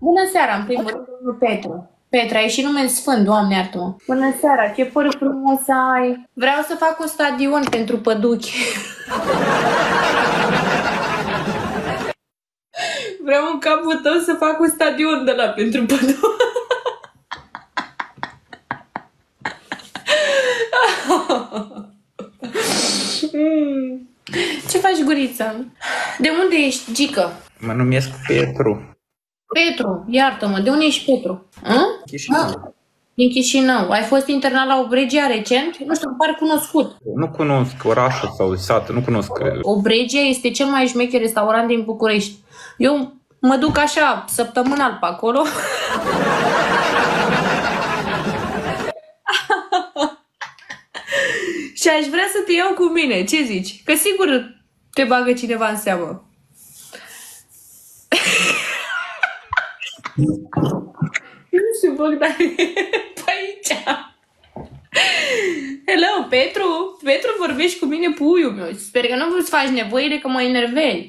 Bună seara, în primul rând, domnul Petru. Petra, ai și nume sfânt, Doamne iartă-mă. Bună seara, ce păr frumos ai. Vreau să fac un stadion pentru păduchi. Vreau în capul tău să fac un stadion de la pentru păduchi. Ce faci, guriță? De unde ești, Gică? Mă numesc Petru. Petru, iartă-mă, de unde ești Petru? Chișinău. Din Chișinău. Ai fost internat la Obregia recent? Nu știu, îmi pare cunoscut. Nu cunosc orașul sau satul, nu cunosc. Obregia este cel mai șmecher restaurant din București. Eu mă duc așa, săptămânal pe acolo. Și aș vrea să te iau cu mine. Ce zici? Că sigur te bagă cineva în seamă. Nu știu, Bogdan, pe aici. Hello, Petru? Petru, vorbești cu mine, puiul meu. Sper că nu îți faci nevoile, că mă enervezi.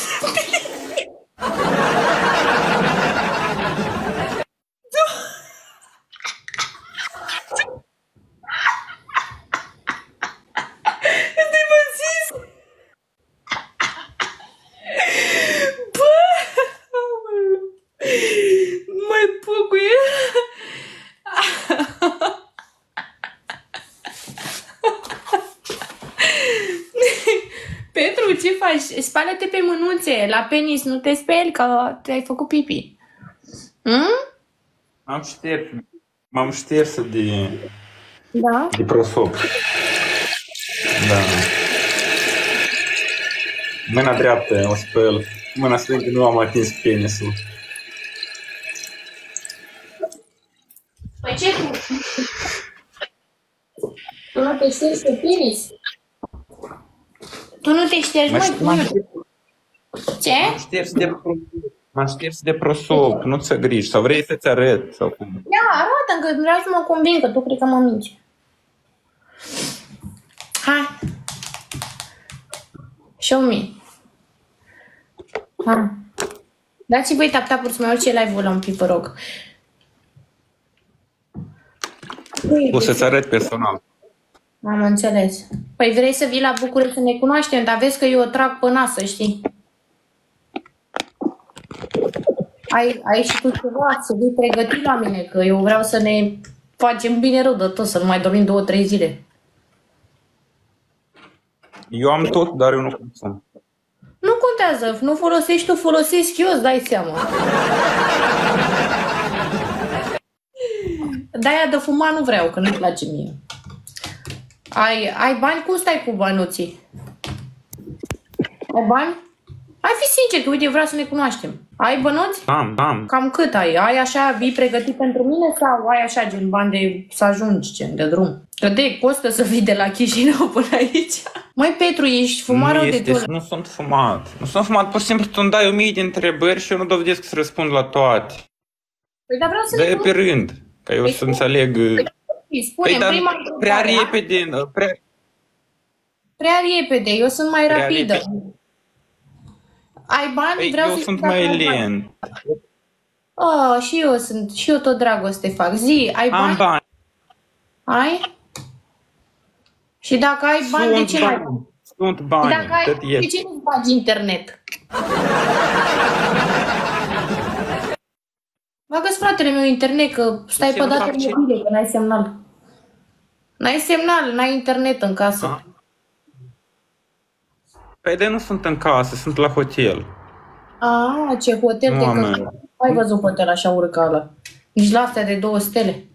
Petru, ce faci? Spală-te pe mânuțe. La penis nu te speli că te-ai făcut pipi. M-am șters de prosop. Da. Mâna dreaptă o spăl. Mâna stângă nu am atins penisul. Păi ce tu? Tu nu te ștergi pe penis? Tu nu te ștergi, măi? Ce? M-am șters de prosop, nu ți-o griji. Sau vrei să-ți arăt? Sau cum? Da, arată, că vreau să mă conving, că tu cred că mă minți. Hai. Show me. Hai. Dați-i voi tap-tap-uri să mai urce live-ul la un pic, vă rog. O să-ți arăt personal. Am înțeles. Păi vrei să vii la București să ne cunoaștem, dar vezi că eu o trag pe nas, să știi. Ai și tu ceva, să vii pregătit la mine, că eu vreau să ne facem bine rău de tot, să nu mai dormim 2-3 zile. Eu am tot, dar eu nu consum. Nu contează, nu folosești tu, folosesc eu, îți dai seama. De-aia de fumat nu vreau, că nu-mi place mie. Ai bani? Cum stai cu banuții? Ai bani? Hai fi sincer, că uite, vreau să ne cunoaștem. Ai bănuți? Am. Cam cât ai? Ai așa, vii pregătit pentru mine sau ai așa gen bani de să ajungi, gen de drum? Că de costă să vii de la Chișinău până aici. Măi, Petru, ești fumară de tot. Nu sunt fumat. Nu sunt fumat, pur și simplu tu îmi dai 1000 de întrebări și eu nu dovedesc să răspund la toate. Păi, dar vreau să ne pe rând, ca eu să înțeleg. Spune, dar prima prea repede, prea repede, eu sunt mai rapidă. Ai bani? Păi, vreau eu sunt mai lent. Oh, și eu sunt, și eu tot dragoste fac. Zi, ai bani? Am bani. Ai? Și dacă ai bani, de ce nu ai? Sunt bani. Dacă ai, de ce nu bagi internet? Bagă-ți, fratele meu, internet, că stai pe date mobile, că n-ai semnal. N-ai semnal, n-ai internet în casă. Păi de nu sunt în casă, sunt la hotel. Ah, ce hotel de că ai văzut hotel așa urcală. Nici la astea de 2 stele.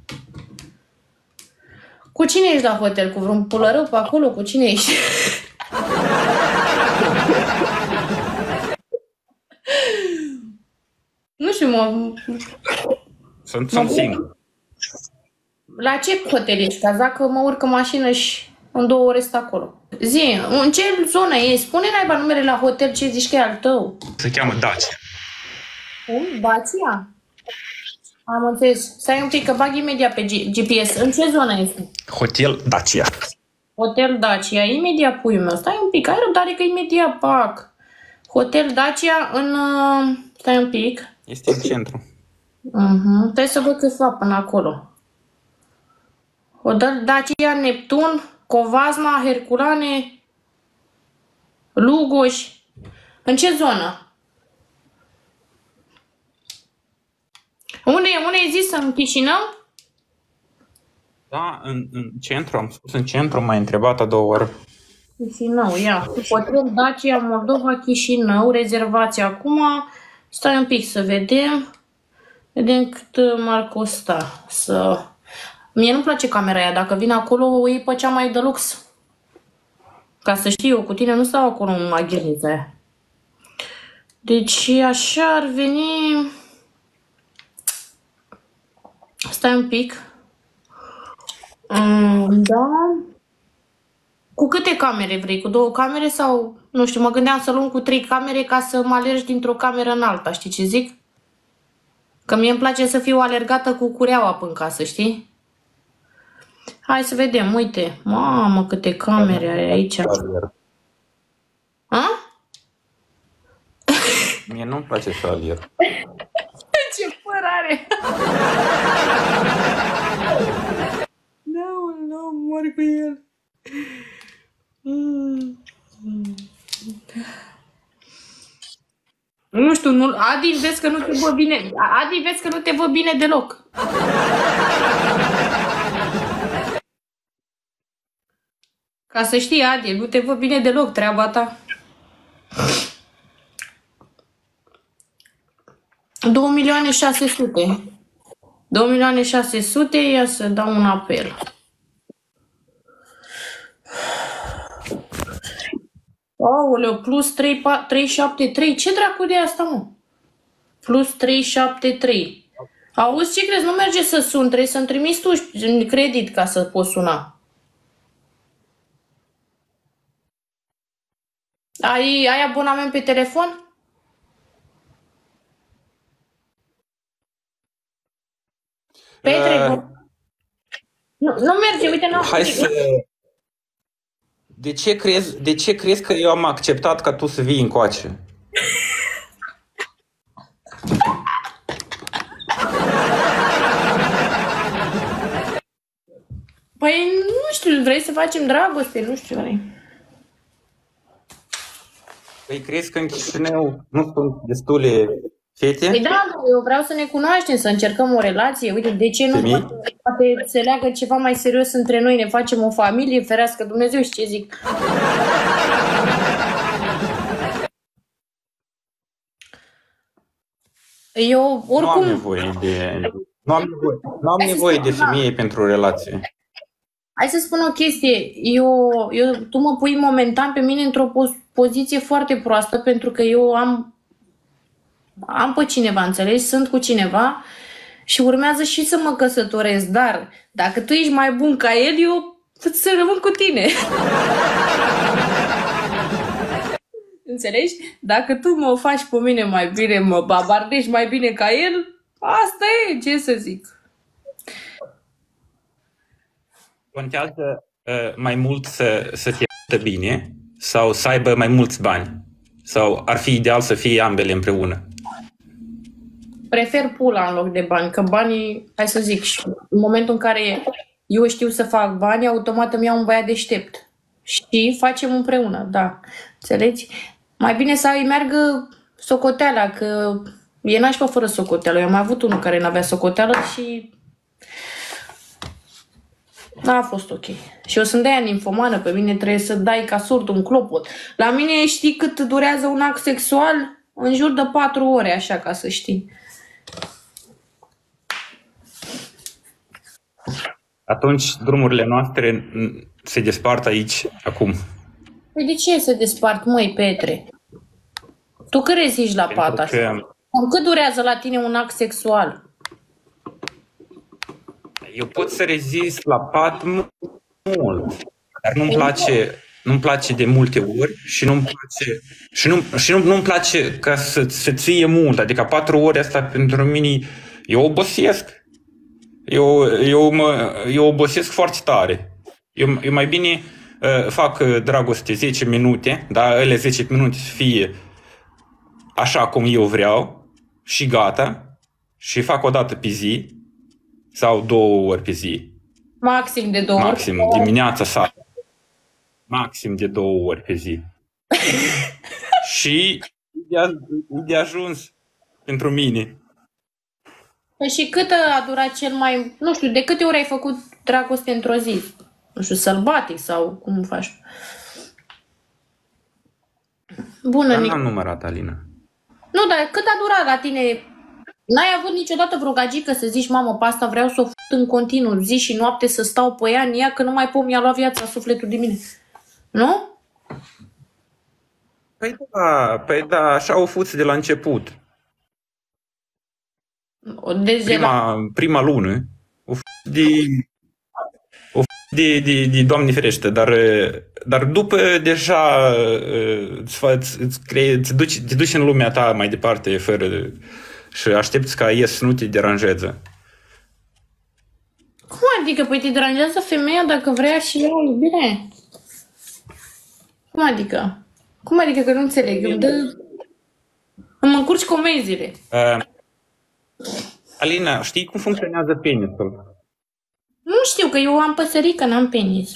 Cu cine ești la hotel? Cu vreun pulărău pe acolo? Cu cine ești? Nu știu, Sunt singur. La ce hotel ești? Cazacă mă urcă mașină și în 2 ore stă acolo. Zi, în ce zonă e? Spune naiba numele la hotel, ce zici că e al tău. Se cheamă Dacia. Dacia? Am înțeles. Stai un pic, că bag imediat pe GPS. În ce zonă este? Hotel Dacia. Hotel Dacia. Imediat, puiul meu. Stai un pic, ai răbdare că imediat bag. Hotel Dacia în... Stai un pic. Este în centru. Trebuie să văd câțiva până acolo. O Dacia Neptun, Covasna, Herculane, Lugoj. În ce zonă? Unde e zis? În Chișinău? Da, în centru, am spus în centru, m-ai întrebat a doua oară. Chișinău, ia. Hotel Dacia Moldova, Chișinău, rezervație acum. Stai un pic să vedem. Vedem cât m-ar costa să... Mie nu-mi place camera aia, dacă vin acolo o iei pe cea mai de lux. Ca să știi, eu cu tine nu stau acolo în maghinița aia. Deci așa ar veni... Stai un pic. Da. Cu câte camere vrei? Cu 2 camere sau... Nu știu, mă gândeam să luăm cu 3 camere ca să mă alergi dintr-o cameră în alta, știi ce zic? Că mie îmi place să fiu alergată cu cureaua până în casă, știi? Hai să vedem, uite. Mamă, câte camere ai aici. A? Mie nu-mi place să alerg. Ce păr are! Nu, mor cu el. Nu știu, Adi, vezi că nu te văd bine. Adi, vezi că nu te văd bine deloc. Ca să știi, Adi, nu te văd bine deloc, treaba ta. 2.600.000. 2.600.000, ia să dau un apel. Aoleu, plus 373. Ce dracu de asta, mă? Plus 373. Auzi, ce crezi? Nu merge să sun. Trebuie să-mi trimiți tu credit ca să poți suna. Ai abonament pe telefon? Petre, nu merge, uite, n-am... Hai să... De ce crezi că eu am acceptat ca tu să vii încoace? Păi, nu știu, vrei să facem dragoste, nu știu, vrei. Păi crezi că în Chișinău nu sunt destule fete? Păi da, eu vreau să ne cunoaștem, să încercăm o relație. Uite, de ce nu poate se leagă ceva mai serios între noi, ne facem o familie, ferească Dumnezeu și ce zic. Eu oricum... Nu am nevoie de... Nu am nevoie de femeie pentru relație. Hai să spun o chestie. Tu mă pui momentan pe mine într-o poziție foarte proastă pentru că eu am pe cineva, înțelegi? Sunt cu cineva și urmează și să mă căsătoresc, dar dacă tu ești mai bun ca el, eu să rămân cu tine. Înțelegi? Dacă tu mă faci pe mine mai bine, mă babardești mai bine ca el, asta e, ce să zic. Contează mai mult să te arată bine sau să aibă mai mulți bani? Sau ar fi ideal să fie ambele împreună? Prefer pula în loc de bani, că banii, hai să zic, în momentul în care eu știu să fac bani, automat îmi iau un băiat deștept. Și facem împreună, da. Înțelegi? Mai bine să îi meargă socoteala, că e nașpa fără socoteală. Eu am avut unul care n-avea socoteală și n-a fost ok. Și eu sunt de-aia ninfomană, pe mine trebuie să dai ca surd un clopot. La mine știi cât durează un act sexual? În jur de 4 ore, așa, ca să știi. Atunci drumurile noastre se despart aici, acum. Păi de ce se despart, măi, Petre? Tu cât reziști la pat așa? Cât durează la tine un act sexual? Eu pot să rezist la pat mult, dar nu-mi place de multe ori și nu-mi place ca să ție mult. Adică 4 ore asta pentru mine, eu obosesc. Eu obosesc foarte tare. Eu mai bine fac dragoste 10 minute, dar ele 10 minute să fie așa cum eu vreau și gata. și fac o dată pe zi sau 2 ori pe zi. Maxim de 2 ori. Maxim, dimineața sau maxim de 2 ori pe zi. Și e de ajuns pentru mine. Păi și cât a durat cel mai... Nu știu, de câte ori ai făcut dragoste într-o zi? Nu știu, sălbatic sau cum faci? Bună, Dar Nicu. n-am numărat, Alina. Nu, dar cât a durat la tine? N-ai avut niciodată vreo gagică să zici, mamă, pe asta vreau să o fut în continuu, zi și noapte să stau pe ea, în ea, că nu mai pot, mi-a luat viața, sufletul de mine. Nu? Păi da, așa au fost de la început. Deci de la... Prima lună o de Doamne ferește, dar după deja te duci în lumea ta mai departe fără și aștepți ca el să nu te deranjeze. Cum adică? Păi te deranjează femeia dacă vrea și ea o iubire? Cum adică? Cum adică că nu înțeleg? Îmi încurci comenzile. Alina, știi cum funcționează penisul? Nu știu, că eu am păsărică, n-am penis.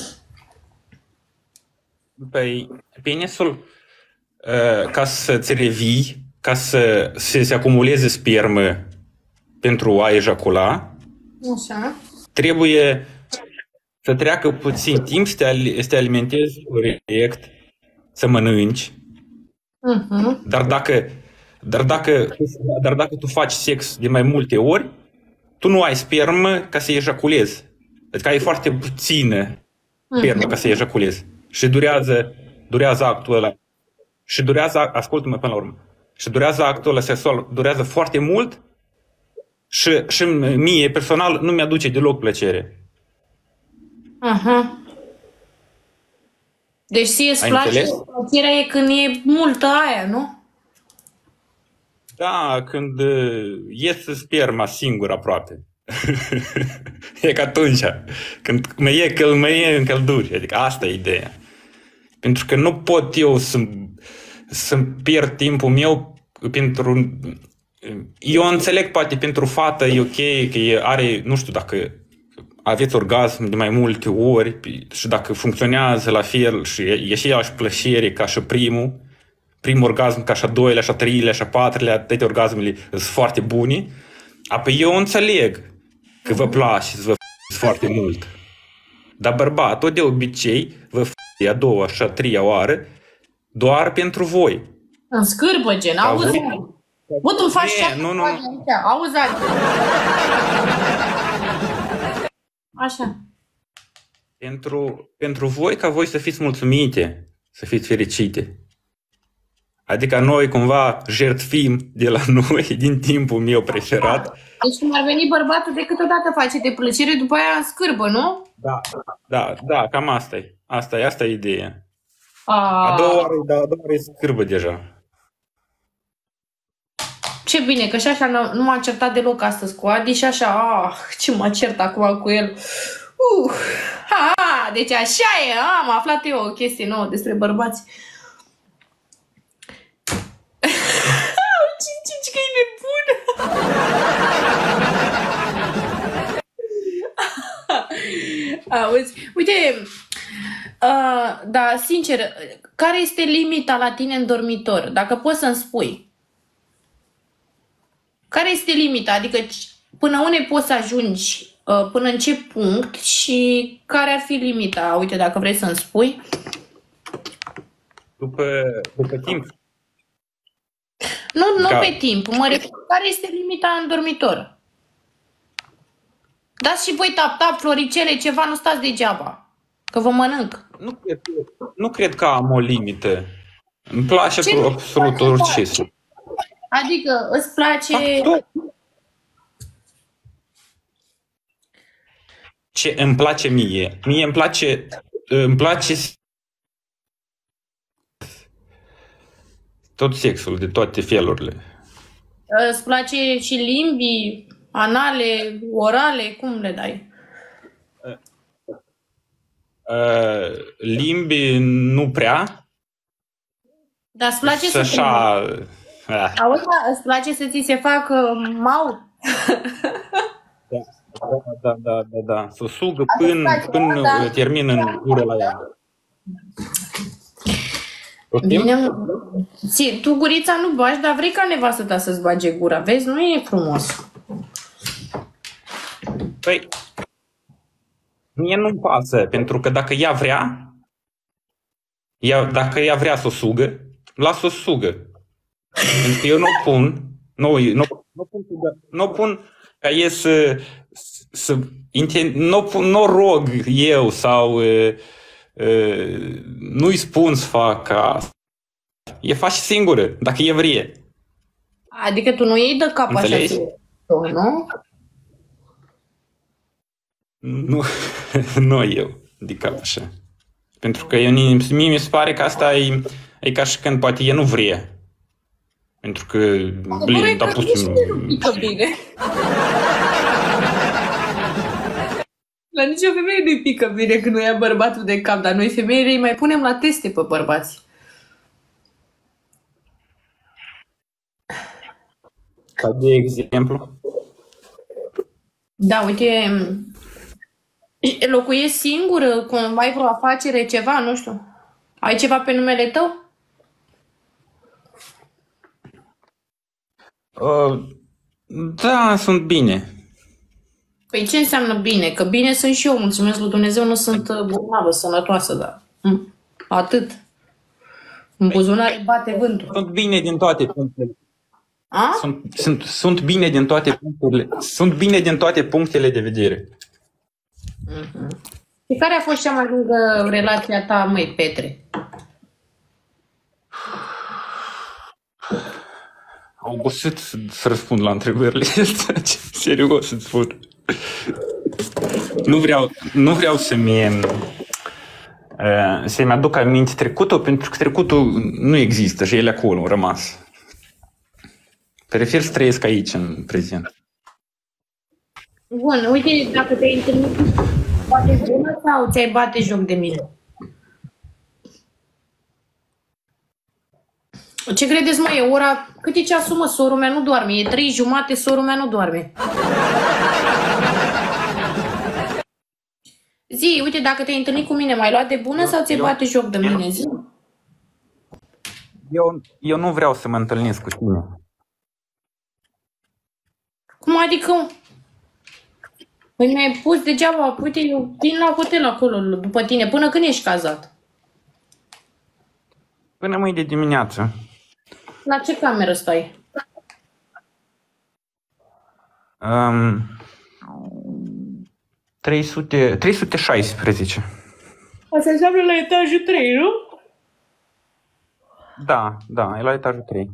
Păi, penisul, ca să ți revii, ca să se acumuleze spermă pentru a ejacula, Așa. trebuie să treacă puțin timp să te alimentezi corect, să mănânci. Dar dacă tu faci sex de mai multe ori, tu nu ai spermă ca să ejaculezi. Adică ai foarte puțină spermă ca să ejaculezi. Și durează actul ăla. Și ascultă-mă până la urmă, și durează actul ăla sexual, durează foarte mult și mie, personal, nu mi-aduce deloc plăcere. Aha. Deci ție-ți place, plăcerea e când e multă aia, nu? Da, când iese sperma singur aproape. E ca atunci, când mă e în călduri. Adică asta e ideea. Pentru că nu pot eu să pierd timpul meu pentru... Eu înțeleg, poate pentru fată e ok, că are, nu știu, dacă aveți orgasm de mai multe ori și dacă funcționează la fel și e și aceeași plăcere ca și primul orgasm, ca și a doilea, și a treilea, și a patrulea, toate orgasmele sunt foarte bune. Apoi eu înțeleg că vă place să vă foarte mult. Dar bărbatul de obicei vă a doua și a treia oară doar pentru voi. În scârbă, gen, auzi? Bă, tu faci ce? Nu. Auzi, așa. Pentru voi, ca voi să fiți mulțumite, să fiți fericite. Adică noi cumva jertfim de la noi din timpul meu preferat. Deci cum ar veni bărbatul de câteodată face de plăcere, după aia în scârbă, nu? Da, cam asta e. Asta e ideea. A doua oară e scârbă deja. Ce bine, că și așa nu m-am certat deloc astăzi cu Adi și așa, ce mă cert acum cu el. Deci așa e, am aflat eu o chestie nouă despre bărbați. Cici, că e nebună! Auzi, uite, da, sincer, care este limita la tine în dormitor? Dacă poți să-mi spui. Care este limita? Adică până unde poți să ajungi? Până în ce punct? Și care ar fi limita? Uite, dacă vrei să-mi spui. După timp. Nu pe timp. Mă refer, care este limita în dormitor? Dați și voi tap, floricele, ceva, nu stați degeaba. Că vă mănânc. Nu cred că am o limită. Îmi place absolut orice. Adică îți place... Ce îmi place mie? Mie îmi place tot sexul, de toate felurile. Îți place și limbii, anale, orale, cum le dai? Limbi nu prea. Dar îți place să așa, Ah, Auzi, îți place să ți se facă maut? da. Să o sugă Îți place, până da? termină în gură la ea. Poftim? Bine, tu gurița nu bagi, dar vrei ca nevastă ta să-ți bage gura. Vezi, nu e frumos. Păi, mie nu-mi pasă, pentru că dacă ea vrea, dacă ea vrea să o sugă, lasă-o sugă. Pentru că eu nu pun, nu pun ca e nu rog eu sau nu-i spun să fac asta. E face singură, dacă e vrea. Adică tu nu iei de cap Înțelegi? așa, nu? Nu, nu eu, de cap așa. Pentru că mie mi se pare că asta e ca și când poate e nu vrea. Pentru că, blin, da, допустим... pică bine. La nicio femeie nu-i pică bine când nu ia bărbatul de cap, dar noi femeile îi mai punem la teste pe bărbați. Ca de exemplu. Da, uite, locuiești singur, ai vreo afacere, ceva, nu știu. Ai ceva pe numele tău? Da, sunt bine. Păi ce înseamnă bine? Că bine sunt și eu, mulțumesc lui Dumnezeu, nu sunt bolnavă, sănătoasă, dar atât. În buzunar bate vântul. Sunt bine din toate punctele. A? Sunt bine din toate punctele. Sunt bine din toate punctele de vedere. Și care a fost cea mai lungă relația ta, măi, Petre? Am obosit să răspund la întrebările astea. Serios îți spun. Nu vreau să-mi aduc aminte trecutul, pentru că trecutul nu există și el acolo a rămas. Prefer să trăiesc aici, în prezent. Bun, uite, dacă te-ai întâlnit, poate bună sau ți-ai bate joc de mine? Ce credeți, mă, e ora... Cât e ceasul, mă? Sorul meu nu doarme. E 3:30, sorul meu nu doarme. Zi, uite, dacă te-ai întâlnit cu mine, m-ai luat de bună sau ți-ai bate joc de mine? Zi. Eu nu vreau să mă întâlnesc cu tine. Cum adică? Păi mi-ai pus degeaba, uite, eu vin la hotel acolo după tine. Până când ești cazat? Până mâine dimineață. La ce cameră stai? 316. Asta înseamnă la etajul 3, nu? Da, e la etajul 3.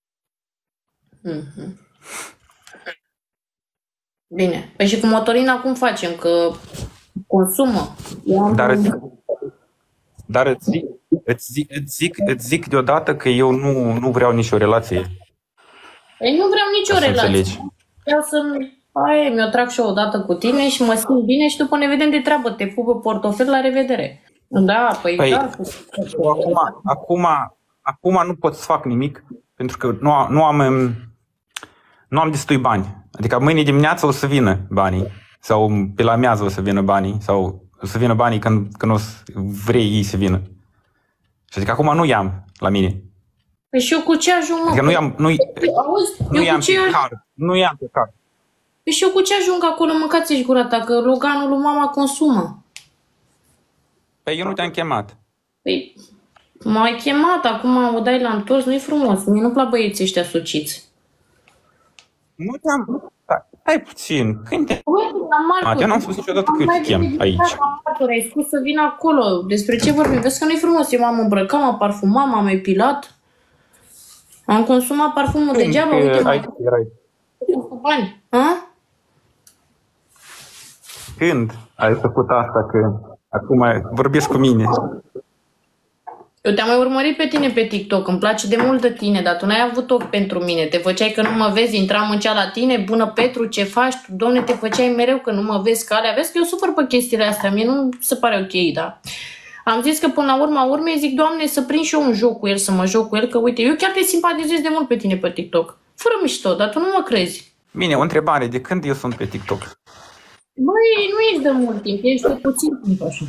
Bine. Păi și cu motorina cum facem? Că consumă. Dar îți zic deodată că eu nu vreau nicio relație. Păi nu vreau nicio relație. Înțelegi. Vreau să... mi-o trag și eu odată cu tine și mă simt bine și după ne vedem de treabă. Te pup pe portofel, la revedere. Da, păi da. Acum nu pot să fac nimic pentru că nu am destui bani. Adică mâine dimineață o să vină banii. Sau pe la amiază o să vină banii. Sau o să vină banii când o să vrei ei să vină. Și adică acum nu i-am la mine. Păi și eu cu ce ajung, mă? Adică nu i-am pe card. Păi și eu cu ce ajung acolo? Mâncați-și gura ta, că Loganul lui mama consumă. Păi eu nu te-am chemat. Păi m-ai chemat, acum o dai la întors, nu-i frumos. Mie nu-mi plac băieții ăștia suciți. Nu te-am... Hai puțin, când te... Eu n-am spus niciodată că te chem aici. Ai spus să vin acolo. Despre ce vorbim? Vezi că nu-i frumos. Eu m-am îmbrăcat, m-am parfumat, m-am epilat. Am consumat parfumul degeaba. Uite, cu bani. Când ai făcut asta? Că acum vorbești cu mine. Eu te-am mai urmărit pe tine pe TikTok, îmi place de mult de tine, dar tu n-ai avut ochi pentru mine. Te făceai că nu mă vezi, intram în cea la tine, bună Petru, ce faci? Tu, domne, te făceai mereu că nu mă vezi, că alea. Vezi că eu supăr pe chestiile astea, mie nu se pare ok, da? Am zis că până la urma urmei zic, Doamne, să prind și eu un joc cu el, să mă joc cu el, că uite, eu chiar te simpatizez de mult pe tine pe TikTok. Fără mișto, dar tu nu mă crezi. Bine, o întrebare, de când eu sunt pe TikTok? Băi, nu ești de mult timp, ești de puțin timp așa.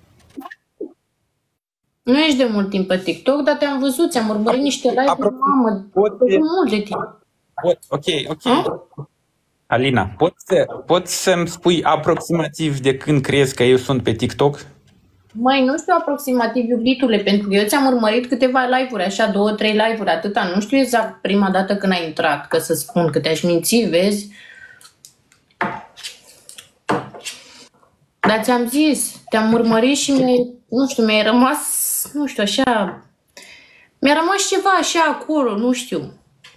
Nu ești de mult timp pe TikTok, dar te-am văzut, ți-am urmărit niște live-uri, mamă, de mult de timp. Ok. Alina, poți să-mi spui aproximativ de când crezi că eu sunt pe TikTok? Măi, nu știu aproximativ, iubitule, pentru că eu ți-am urmărit câteva live-uri, așa, 2-3 live-uri, atâta. Nu știu exact prima dată când ai intrat, că să spun că te-aș minți, vezi? Dar ți-am zis, te-am urmărit și mi-ai rămas, nu știu, așa... Mi-a rămas ceva așa acolo, nu știu.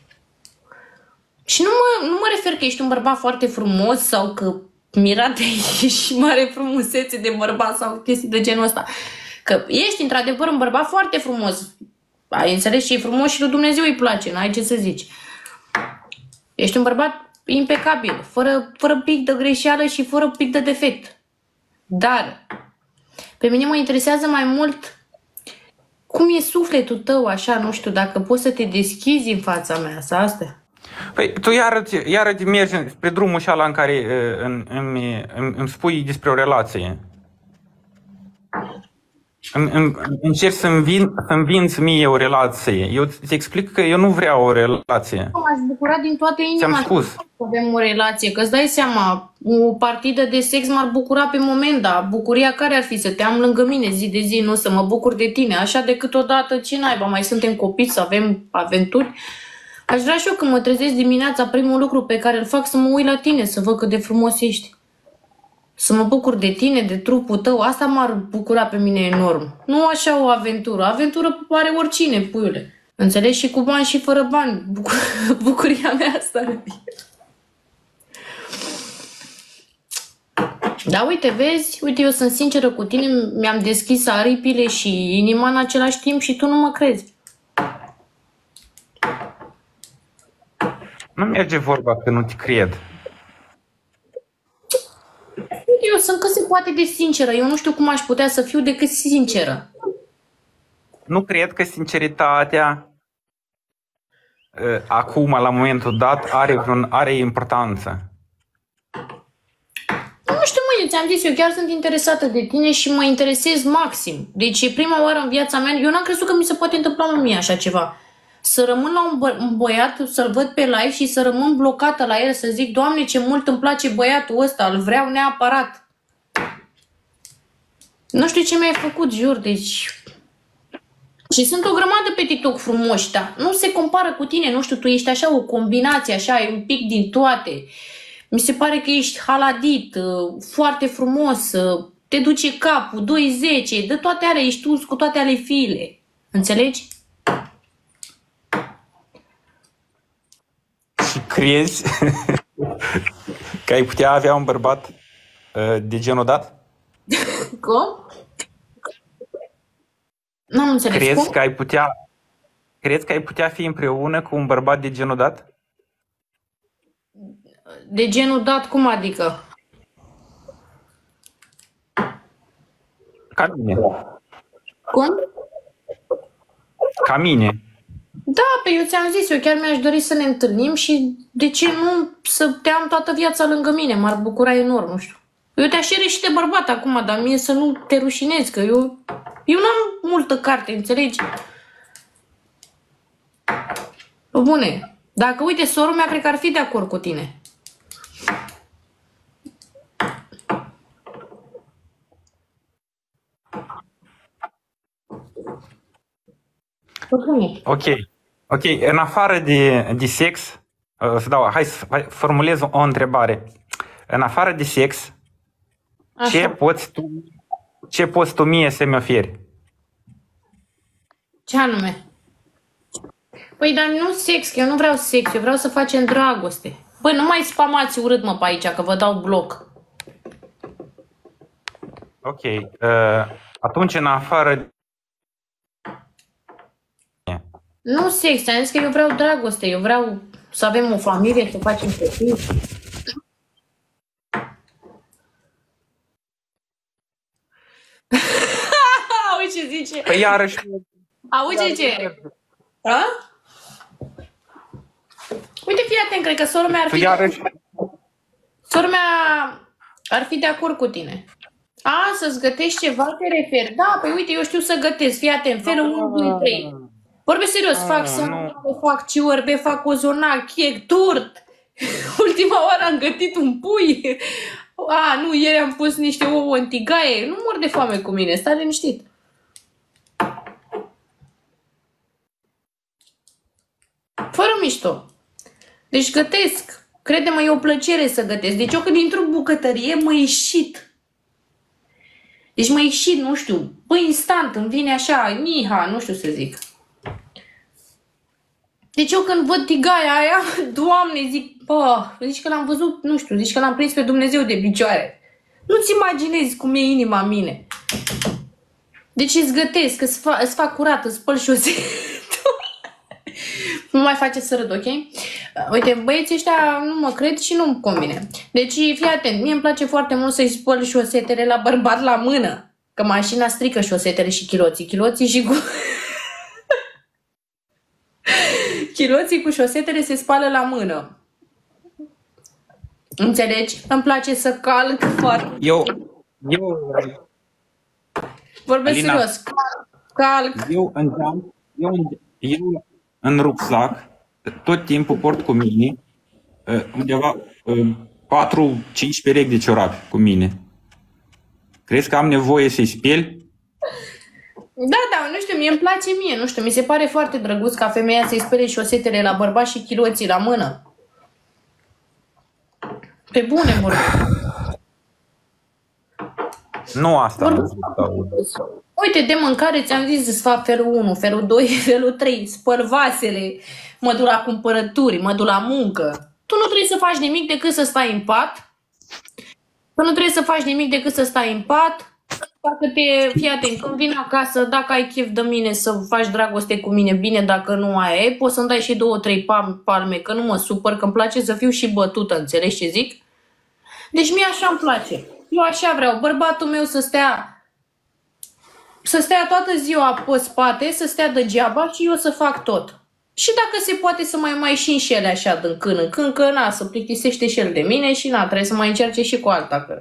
Și nu mă refer că ești un bărbat foarte frumos sau că Mirate ești mare frumusețe de bărbat sau chestii de genul ăsta. Că ești într-adevăr un bărbat foarte frumos. Ai înțeles ce e frumos și lui Dumnezeu îi place, n-ai ce să zici. Ești un bărbat impecabil, fără pic de greșeală și fără pic de defect. Dar pe mine mă interesează mai mult cum e sufletul tău, așa, nu știu, dacă poți să te deschizi în fața mea, sau asta? Păi, tu iarăși mergi spre drumul ăla în care îmi spui despre o relație. Încerci să-mi vinzi mie o relație. Eu îți explic că eu nu vreau o relație. M-aș bucura din toată inima să avem o relație, că îți dai seama, o partidă de sex m-ar bucura pe moment, dar bucuria care ar fi? Să te am lângă mine zi de zi, nu să mă bucur de tine, așa de câteodată ce naiba, mai suntem copii să avem aventuri. Aș vrea și eu când mă trezesc dimineața, primul lucru pe care îl fac să mă uit la tine, să văd cât de frumos ești. Să mă bucur de tine, de trupul tău, asta m-ar bucura pe mine enorm. Nu așa o aventură. Aventură are oricine, puiule. Înțelegi? Și cu bani și fără bani. Bucuria mea asta ar fi. Da, uite, vezi? Uite, eu sunt sinceră cu tine, mi-am deschis aripile și inima în același timp și tu nu mă crezi. Nu merge vorba că nu te cred. Eu sunt cât se poate de sinceră. Eu nu știu cum aș putea să fiu decât sinceră. Nu cred că sinceritatea acum, la momentul dat, are importanță. Nu știu, mă, eu ți-am zis, eu chiar sunt interesată de tine și mă interesez maxim. Deci e prima oară în viața mea, eu n-am crezut că mi se poate întâmpla mie așa ceva. Să rămân la un băiat, să-l văd pe live și să rămân blocată la el, să zic, Doamne, ce mult îmi place băiatul ăsta, îl vreau neapărat. Nu știu ce mi-ai făcut, jur, deci... Și sunt o grămadă pe TikTok frumoși, dar nu se compară cu tine, nu știu, tu ești așa o combinație, așa, e un pic din toate. Mi se pare că ești haladit, foarte frumos, te duce capul, 2-10, de toate alea, ești tu cu toate ale fiile. Înțelegi? Și crezi că ai putea avea un bărbat de genul dat? Cum? N-am înțeles. Crezi că ai putea fi împreună cu un bărbat de genul dat? De genul dat, cum adică? Ca mine. Cum? Ca mine. Da, pe eu ți-am zis, eu chiar mi-aș dori să ne întâlnim și de ce nu să te am toată viața lângă mine, m-ar bucura enorm, nu știu. Eu te-aș cere și de bărbat acum, dar mie să nu te rușinezi, că eu n-am multă carte, înțelegi? Bune, dacă uite, sora mea cred că ar fi de acord cu tine. Ok, în afară de sex, hai să formulez o întrebare. În afară de sex, ce poți tu mie să-mi oferi? Ce anume? Păi, dar nu sex, că eu nu vreau sex, eu vreau să facem dragoste. Băi, nu mai spamați urât, mă, pe aici, că vă dau bloc. Ok, atunci în afară... Nu sex, am zis că eu vreau dragoste, eu vreau să avem o familie, să facem copii. ce zice? Păi iarăși... Auzi ce zice? A? Uite, fii atent, cred că sora mea ar fi de acord cu tine. Să-ți gătești ceva, te referi. Da, păi uite, eu știu să gătesc, fii atent, felul 1, 2, 3. Vorbesc serios, fac sămânță, fac ciorbe, fac cozonac, chec, tort. Ultima oară am gătit un pui. Nu, ieri am pus niște ouă în tigaie. Nu mor de foame cu mine, stai liniștit. Fără mișto. Deci gătesc. Crede-mă, e o plăcere să gătesc. Deci eu când intru în bucătărie, mă ieșit. Deci mă ieșit, nu știu, instant îmi vine așa, niha, nu știu să zic. Deci eu când văd tigaia aia, Doamne, zic, zici că l-am văzut, nu știu, zici că l-am prins pe Dumnezeu de picioare. Nu-ți imaginezi cum e inima în mine. Deci îți gătesc, îți fac curat, îți spăl șosetul. Nu mai face să râd, ok? Uite, băieții ăștia nu mă cred și nu-mi convine. Deci, fii atent, mie îmi place foarte mult să-i spăl șosetele la bărbat la mână. Că mașina strică șosetele și chiloții. Chiloții și cu... chiloții cu șosetele se spală la mână. Înțelegi? Îmi place să calc foarte... Eu... Vorbesc Alina, serios. Calc. Eu în rucsac tot timpul port cu mine undeva 4-5 perechi de ciorapi cu mine. Crezi că am nevoie să-i speli? Da, nu știu, mie îmi place mie, nu știu, mi se pare foarte drăguț ca femeia să-i spele șosetele la bărbat și chiloții la mână. Pe bune, vorbim. Nu asta. Uite, de mâncare ți-am zis să fac felul 1, felul 2, felul 3, spăl vasele, mă duc la cumpărături, mă duc la muncă. Tu nu trebuie să faci nimic decât să stai în pat. Dacă fii atent, când vin acasă, dacă ai chef de mine să faci dragoste cu mine, bine, dacă nu ai, poți să-mi dai și 2-3 palme, că nu mă supăr, că îmi place să fiu și bătută, înțelegi ce zic? Deci mie așa îmi place. Eu așa vreau, bărbatul meu să stea toată ziua pe spate, să stea degeaba și eu să fac tot. Și dacă se poate să mai și înșele așa din când în când, că să plictisește și el de mine și trebuie să mai încerce și cu alta, că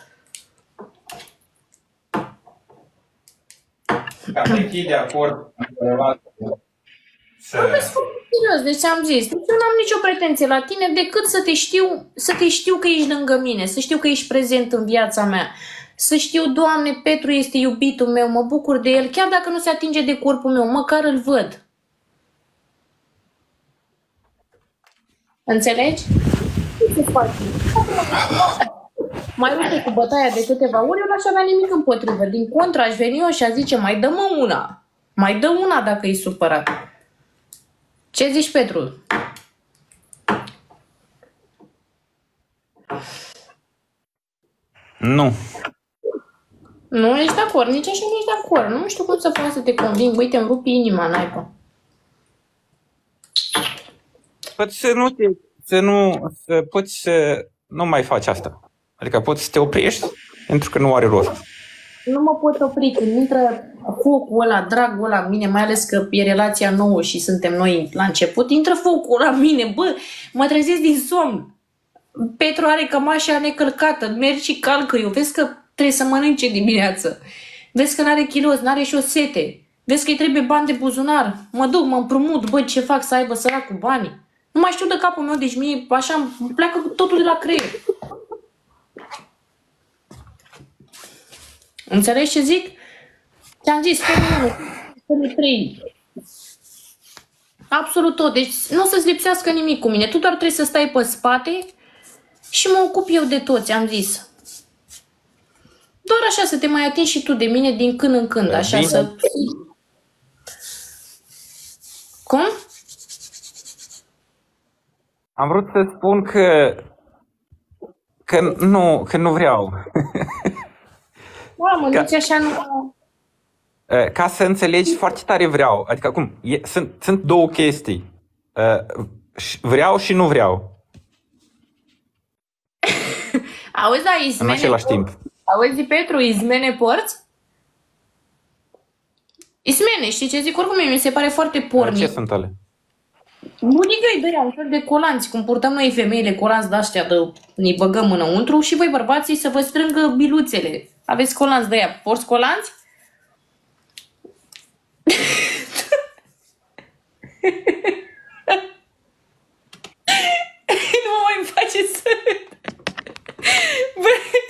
Ca să fii de acord serios, deci am zis, deci eu n-am nicio pretenție la tine decât să te știu că ești lângă mine, să știu că ești prezent în viața mea, să știu, Doamne, Petru este iubitul meu, mă bucur de el, chiar dacă nu se atinge de corpul meu, măcar îl văd. Înțelegi? Ce faci? Mai uite cu bătaia de câteva ori, eu n-aș avea nimic împotrivă. Din contră, aș veni eu și aș zice, mai dă-mă una. Mai dă una dacă e supărat. Ce zici, Petru? Nu. Nu ești de acord, nici așa nu ești de acord. Nu știu cum să fac să te conving. Uite, îmi rupi inima, naipă. Poți să nu mai faci asta. Adică poți să te oprești pentru că nu are rost. Nu mă pot opri când intră focul ăla, dragul ăla în mine, mai ales că e relația nouă și suntem noi la început, intră focul ăla în mine, mă trezesc din somn. Petru are cămașa necălcată, mergi și calcă eu, vezi că trebuie să mănânce dimineață, vezi că n-are chiloți, n-are șosete, vezi că îi trebuie bani de buzunar, mă duc, mă împrumut, ce fac să aibă sărac cu banii? Nu mai știu de capul meu, deci mie așa îmi pleacă totul de la creier. Înțelegi ce zic? Ți-am zis, felul 3. Absolut tot. Deci nu o să-ți lipsească nimic cu mine. Tu doar trebuie să stai pe spate și mă ocup eu de toți, am zis. Doar așa să te mai atingi și tu de mine din când în când. Așa să... Cum? Am vrut să spun că nu vreau. Mamă, nici așa nu... Ca să înțelegi, foarte tare vreau. Adică acum, sunt două chestii. Vreau și nu vreau. Auzi, da, izmene... În același timp. Auzi, Petru, izmene porți? Ismene, știi ce zic? Oricum mi se pare foarte Ce pornic. sunt ale? Bunicăi dărea un fel de colanți, cum purtăm noi femeile colanți de-astea, ne băgăm înăuntru și voi bărbații să vă strângă biluțele. Aveți colanți de aia, porți colanți? Nu mă mai face să râd. Bă.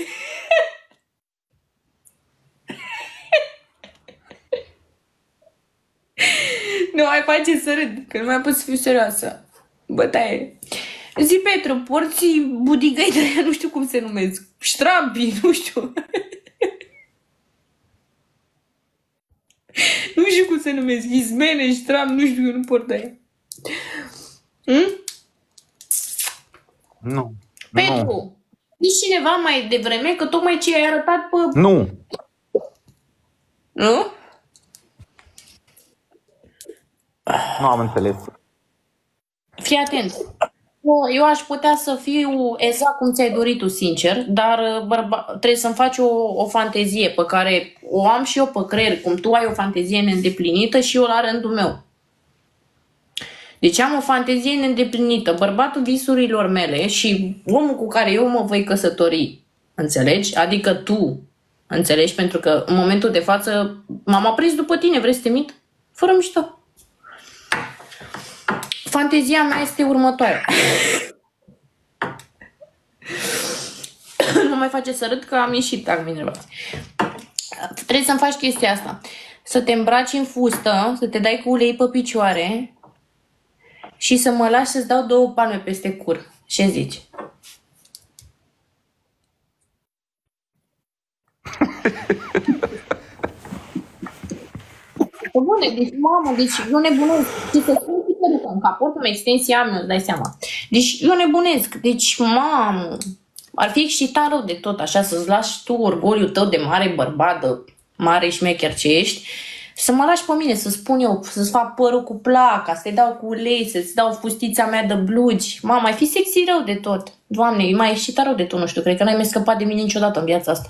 Nu mai face să râd, că nu mai pot să fiu serioasă. Bătaie. Zi, Petru, porți budigăi de aia, nu știu cum se numesc. Ștrampi, nu știu. Nu știu cum se numesc. Ismene, ștram, nu știu, eu nu port de aia. Nu. Petru, zici cineva mai devreme că tocmai ce ai arătat pe... Nu. Nu? Nu am înțeles. Fii atent. Eu aș putea să fiu exact cum ți-ai dorit tu, sincer, dar trebuie să-mi faci o fantezie pe care o am și eu pe creier, cum tu ai o fantezie neîndeplinită și eu la rândul meu. Deci am o fantezie neîndeplinită, bărbatul visurilor mele și omul cu care eu mă voi căsători, înțelegi? Adică tu, înțelegi? Pentru că în momentul de față m-am aprins după tine, vrei să te mint? Fără mișto. Fantezia mea este următoarea. Nu mai face să râd că am ieșit, dacă mă întrebați. Trebuie să-mi faci chestia asta. Să te îmbraci în fustă, să te dai cu ulei pe picioare și să mă lași să-ți dau 2 palme peste cur. Ce zici? Bune, deci, mamă, deci eu nebunesc. Și să spun și perucă în cap, oricum extensia am, îți dai seama. Deci eu nebunesc. Deci, mamă, ar fi excitat rău de tot, așa, să-ți lași tu orgoliul tău de mare bărbat, de mare șmecher ce ești, să mă lași pe mine, să spun eu, să-ți fac părul cu placa, să-i dau cu ulei, să-ți dau fustița mea de blugi. Mamă, ai fi sexy rău de tot. Doamne, e mai excitat rău de tot, nu știu, cred că n-ai mai scăpat de mine niciodată în viața asta.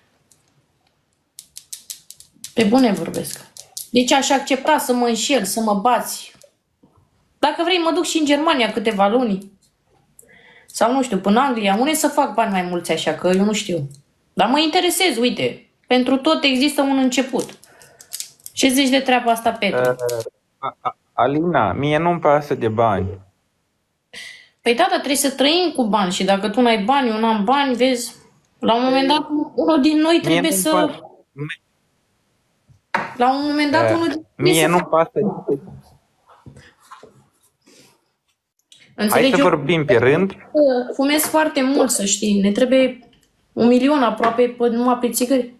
Pe bune vorbesc. Deci aș accepta să mă înșel, să mă bați. Dacă vrei, mă duc și în Germania câteva luni. Sau nu știu, până Anglia. Unde să fac bani mai mulți așa, că eu nu știu. Dar mă interesez, uite. Pentru tot există un început. Ce zici de treaba asta, Petru? Alina, mie nu-mi pasă de bani. Păi da, dar trebuie să trăim cu bani. Și dacă tu n-ai bani, eu n-am bani, vezi, la un moment dat, unul din noi trebuie să... La un moment dat, unul din noi mie nu pasă. Înțelegi? Hai să vorbim pe rând. Fumez foarte mult, să știi. Ne trebuie 1.000.000 aproape numai pe țigări.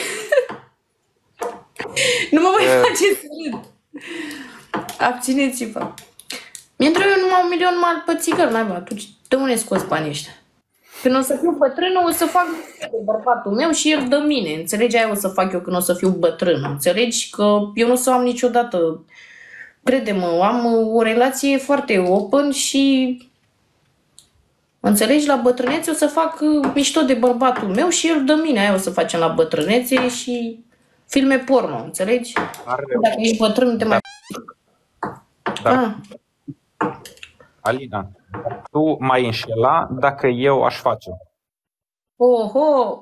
Nu mă mai face să râd. Abțineți-vă. Mi-e trebuie numai 1.000.000 mai pe țigări, naiba. Tu de unde scoți banii ăștia? Când o să fiu bătrână, o să fac bărbatul meu și el dă mine. Înțelegi? Aia o să fac eu când o să fiu bătrână. Înțelegi? Că eu nu o să am niciodată... Crede-mă, am o relație foarte open și... Înțelegi? La bătrânețe o să fac mișto de bărbatul meu și el dă mine. Aia o să facem la bătrânețe și filme porno. Înțelegi? Dacă ești bătrân, nu te mai... Da. Alina, tu m-ai înșela dacă eu aș face. Oho!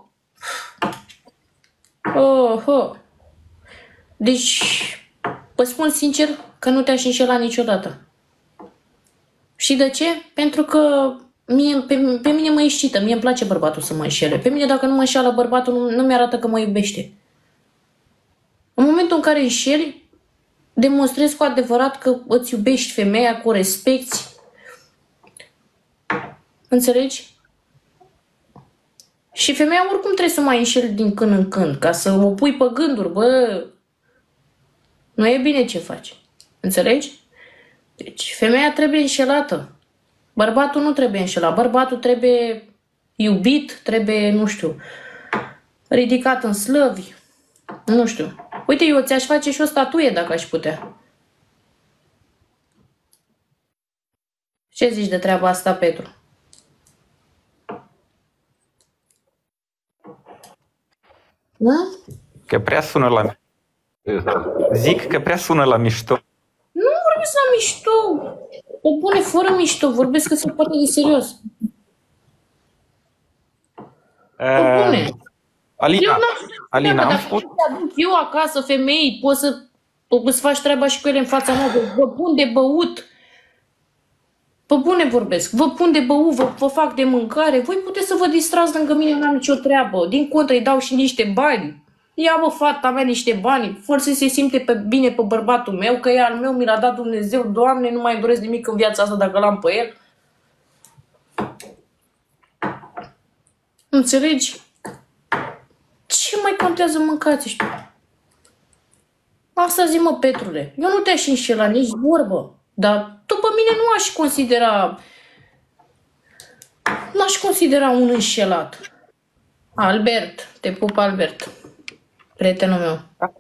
Oho! Deci, vă spun sincer că nu te-aș înșela niciodată. Și de ce? Pentru că pe mine mă excită, mie îmi place bărbatul să mă înșele. Pe mine dacă nu mă înșeală bărbatul, nu mi-arată că mă iubește. În momentul în care înșeli, demonstrezi cu adevărat că îți iubești femeia, că o respecti. Înțelegi? Și femeia oricum trebuie să mai înșeli din când în când, ca să o pui pe gânduri, bă, nu e bine ce faci. Înțelegi? Deci femeia trebuie înșelată. Bărbatul nu trebuie înșelat. Bărbatul trebuie iubit, trebuie, nu știu, ridicat în slăvi. Nu știu. Uite, eu ți-aș face și o statuie dacă aș putea. Ce zici de treaba asta, Petru? Da? Că prea sună la mine. Zic că prea sună la mișto. Nu vorbesc la mișto. O pune fără mișto. Vorbesc că se poate de serios. O pune. Alina, am spus... Eu acasă, femei, poți să îți faci treaba și cu ele în fața mea. Vă pun de băut. Vă bune vorbesc. Vă pun de băut, vă fac de mâncare. Voi puteți să vă distrați lângă mine, n-am nicio treabă. Din contră, îi dau și niște bani. Ia, bă, fata mea, niște bani. Fără să se simte bine pe bărbatul meu, că e al meu, mi l-a dat Dumnezeu. Doamne, nu mai doresc nimic în viața asta dacă l-am pe el. Înțelegi? Ce mai contează mâncați și tu? Asta zi, mă, Petrule. Eu nu te-aș înșela, nici vorbă. Dar după mine nu aș considera... N-aș considera un înșelat. Albert, te pup, Albert. Prietenul meu.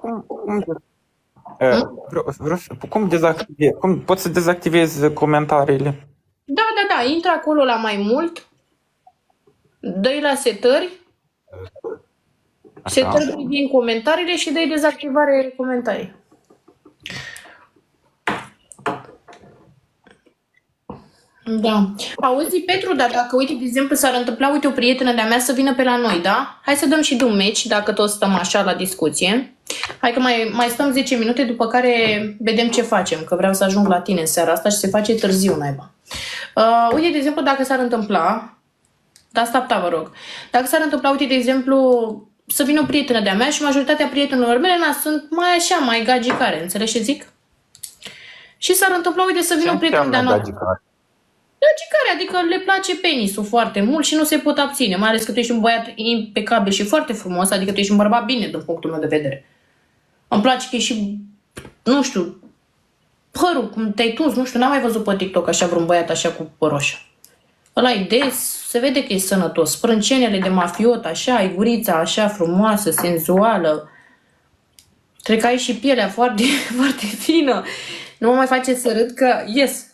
Cum poți să dezactivezi comentariile? Da, intră acolo la mai mult. Dă-i la setări. Setări privind comentariile și dă-i dezactivare comentarii. Da. Auzi, Petru, dar dacă, uite, de exemplu, s-ar întâmpla, uite, o prietenă de-a mea să vină pe la noi, da? Hai să dăm și de un meci, dacă tot stăm așa la discuție. Hai că mai stăm 10 minute, după care vedem ce facem, că vreau să ajung la tine în seara asta și se face târziu, naiba. Uite, de exemplu, dacă s-ar întâmpla, da, stapta, vă rog. Dacă s-ar întâmpla, uite, de exemplu, să vină o prietenă de-a mea și majoritatea prietenilor mele sunt mai așa, mai gagicare, înțelegi ce zic? Și s-ar întâmpla, uite, să vină o prietenă de-a noastră. Gagicare, adică le place penisul foarte mult și nu se pot abține, mai ales că tu ești un băiat impecabil și foarte frumos, adică tu ești un bărbat bine din punctul meu de vedere. Îmi place că e și, nu știu, părul, cum te-ai tuns, nu știu, n-am mai văzut pe TikTok așa vreun băiat așa cu păroșă. Ăla e des, se vede că e sănătos, sprâncenele de mafiot, așa, e gurița așa frumoasă, senzuală. Cred că ai și pielea foarte, foarte fină. Nu mă mai face să râd că, yes.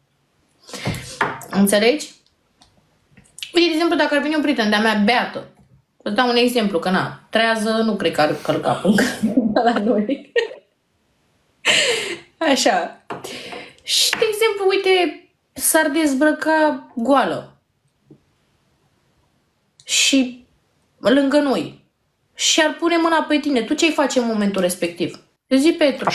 Înțelegi? Uite, de exemplu, dacă ar veni un prieten de-a mea beată, să dau un exemplu, că na, trează, nu cred că ar călca până la noi. Așa. Și, de exemplu, uite, s-ar dezbrăca goală. Și lângă noi. Și ar pune mâna pe tine. Tu ce-ai face în momentul respectiv? Zi, Petru.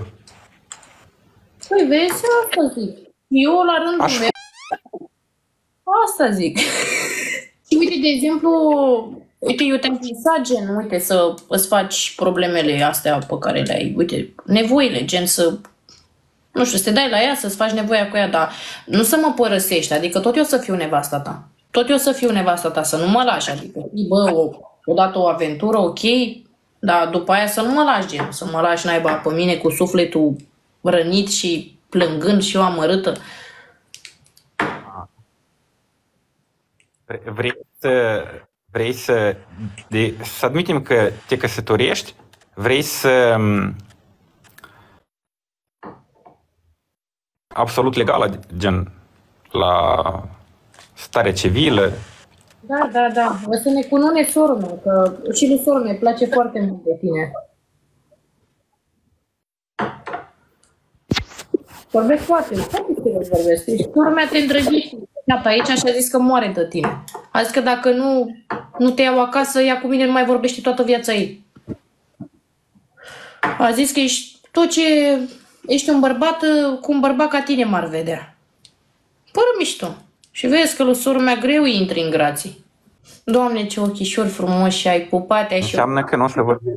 Păi, vezi, asta zic. Eu, la rândul meu, asta zic. Și uite, de exemplu, uite, eu te-am lăsat, gen, uite, să îți faci problemele astea pe care le ai, uite, nevoile, gen să, nu știu, să te dai la ea, să-ți faci nevoia cu ea, dar nu să mă părăsești, adică tot eu să fiu nevasta ta. Tot eu să fiu nevasta ta, să nu mă lași, adică, bă, odată o aventură, ok, dar după aia să nu mă lași, gen, să mă lași naiba pe mine cu sufletul rănit și plângând și eu amărâtă. Vrei să admitem că te căsătorești, vrei să absolut legală, gen la stare civilă. Da. O să ne cunune sorul meu, că și lui sorul meu îi place foarte mult de tine. Vorbesc foarte serios vorbesc. Deci sorul meu te îndrăgește pe aici și a zis că moare de tine. A zis că dacă nu te iau acasă, ea cu mine nu mai vorbește toată viața ei. A zis că ești un bărbat, cu un bărbat ca tine m-ar vedea. Pără mișto. Și vezi că lui sorul mea greu intri în grații. Doamne, ce ochișori frumoși ai, pupate și... Înseamnă că nu o să vorbești.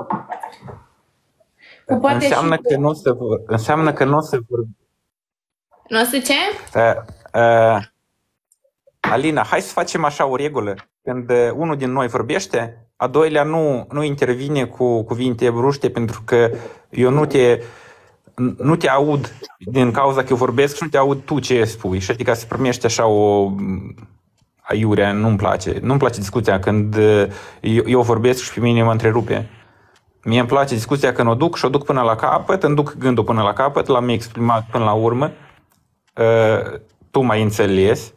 Înseamnă că nu o să vorbești. Nu o să ce? Alina, hai să facem așa o regulă. Când unul din noi vorbește, a doilea nu intervine cu cuvinte bruște, pentru că eu nu te aud din cauza că eu vorbesc și nu te aud tu ce spui. Și adică se primește așa o aiurea, nu-mi place. Nu-mi place discuția când eu vorbesc și pe mine mă întrerupe. Mie îmi place discuția când o duc și o duc până la capăt, îmi duc gândul până la capăt, l-am exprimat până la urmă, tu m-ai înțeles,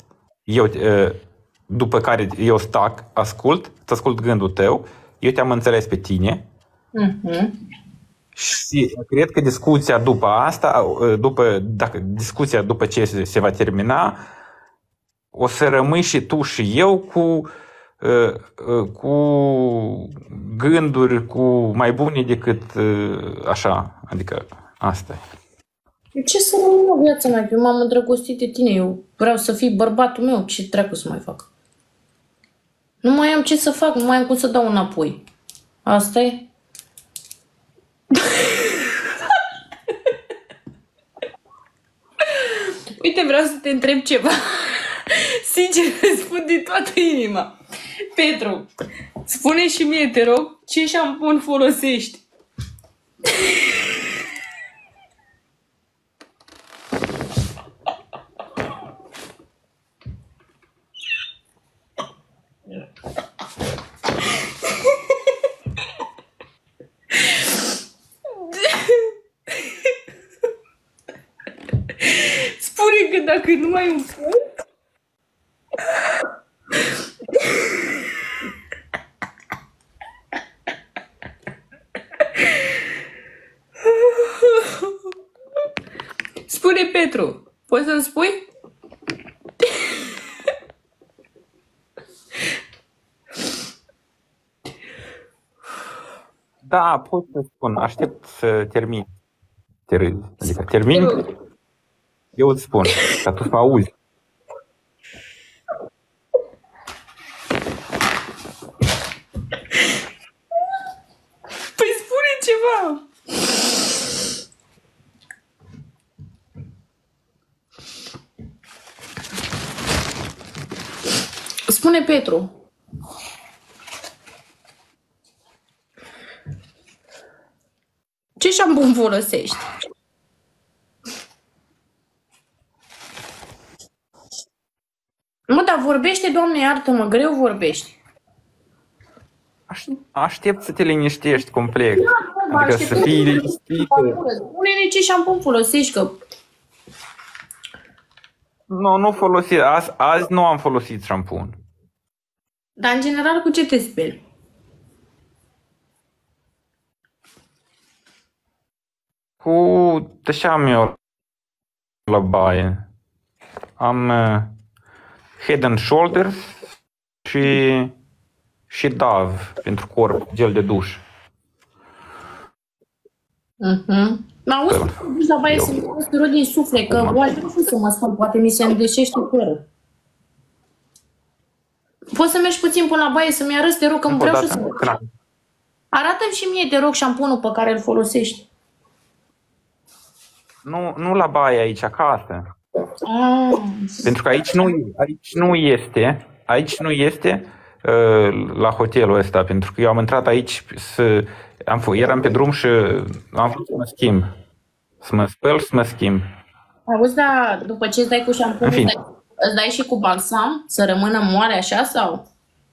după care eu îți ascult gândul tău, eu te-am înțeles pe tine Și cred că discuția după asta, dacă discuția după ce se va termina, o să rămâi și tu și eu cu gânduri mai bune decât așa. Adică asta e. Ce să rămână viața mea? Eu m-am îndrăgostit de tine. Eu vreau să fii bărbatul meu. Ce dracu să mai fac? Nu mai am ce să fac. Nu mai am cum să dau înapoi. Asta e? Uite, vreau să te întreb ceva. Sincer, spun din toată inima. Petru, spune și mie, te rog, ce șampun folosești? Spune că dacă nu mai un fel... Spune, Petru, poți să-mi spui? Da, pot să spun. Aștept să termin. Adică termin, eu îți spun, ca tu să mă auzi. Păi spune ceva! Spune, Petru. Ce șampun folosești? Mă, dar vorbește, Doamne, iartă-mă, greu vorbești. Aștept să te liniștești complet. Adică să fii liniștită. Spune-ne ce șampun folosești, că... Nu folosi. Azi nu am folosit șampun. Dar, în general, cu ce te speli? Tășeam eu la baie. Am Head and Shoulders și Dove pentru corp, gel de duș. Mă auzi că te duci la baie să mi scoți părul din suflet, că aș vrea să mă spăl, poate mi se îndeșește părul. Poți să mergi puțin până la baie să-mi arăți, te rog, că îmi vreau și să... Arată-mi și mie, te rog, șampunul pe care îl folosești. Nu la baie, aici, acasă. Pentru că aici nu este la hotelul ăsta, pentru că eu am intrat aici eram pe drum și am vrut să mă schimb. Să mă spăl, să mă schimb. Auzi, dar după ce îți dai cu șampunul, îți dai și cu balsam să rămână moale așa sau?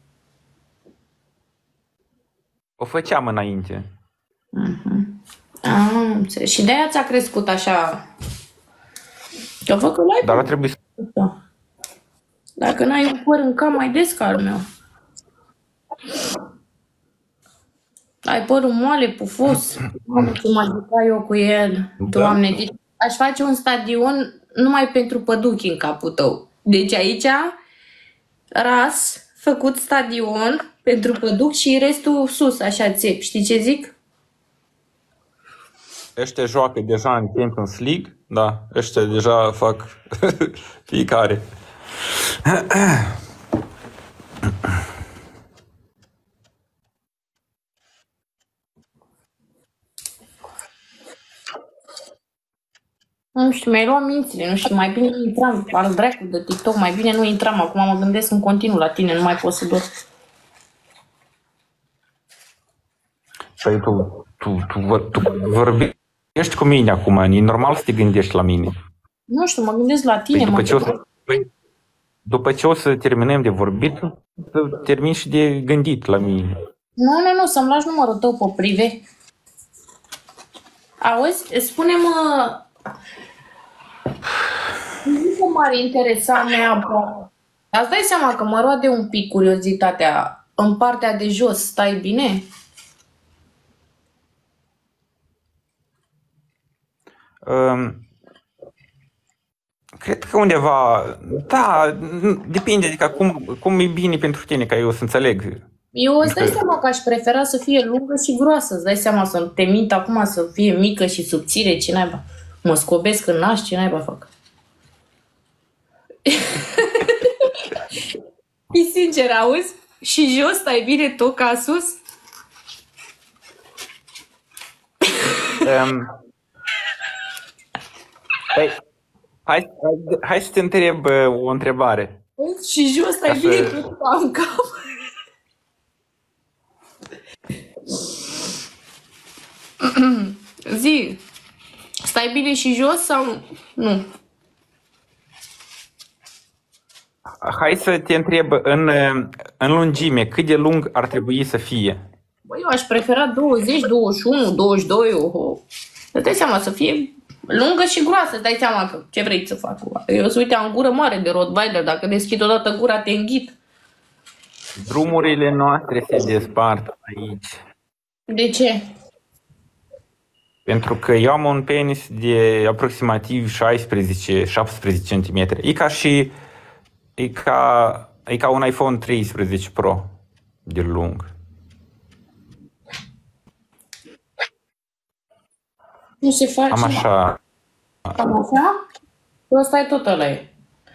O făceam înainte. Și de-aia ți-a crescut așa. Că văd că l-ai. Dar a trebuit să... Dacă n-ai un păr în cap mai des ca al meu. Ai părul moale, pufos. Mamă, ce m-aș juca eu cu el. Doamne, deci aș face un stadion numai pentru păduchi în capul tău. Deci aici, ras, făcut stadion pentru păduc și restul sus, așa țep. Știi ce zic? Ăștia joacă deja în Champions League, da, ăștia deja fac fiecare. Nu știu, mi-ai luat mințile, nu știu, mai bine nu intram, al dracu de TikTok, mai bine nu intram, acum mă gândesc în continuu la tine, nu mai pot să dorm. Păi tu vorbești cu mine acum, e normal să te gândești la mine. Nu știu, mă gândesc la tine. După ce o să terminăm de vorbit, să termin și de gândit la mine. Nu, să-mi lași numărul tău pe prive. Auzi, spune-mă, nu m-ar interesa neapărat. Îți dai seama că mă roade un pic curiozitatea. În partea de jos stai bine? Um, cred că undeva, da, depinde, adică cum e bine pentru tine, ca eu să înțeleg. Eu îți dai seama că aș prefera să fie lungă și groasă. Îți dai seama să te mint acum să fie mică și subțire, ce naiba. Mă scobesc în naș, ce naiba fac. E sincer, auzi? Și jos stai bine tot ca sus? Păi, hai să te întreb o întrebare. Și jos stai bine tot ca în cap? Zi, stai bine și jos sau nu? Hai să te întreb în lungime, cât de lung ar trebui să fie? Băi, eu aș prefera 20, 21, 22, oho. Îți dai seama să fie lungă și groasă, îți dai seama că ce vrei să fac. Eu să uite, am gură mare de Rottweiler, dacă deschid odată gura te înghit. Drumurile noastre se despart aici. De ce? Pentru că eu am un penis de aproximativ 16-17 cm. E ca un iPhone 13 Pro de lung. Nu se face? Am așa. Cam așa? Ăsta e tot ăla e.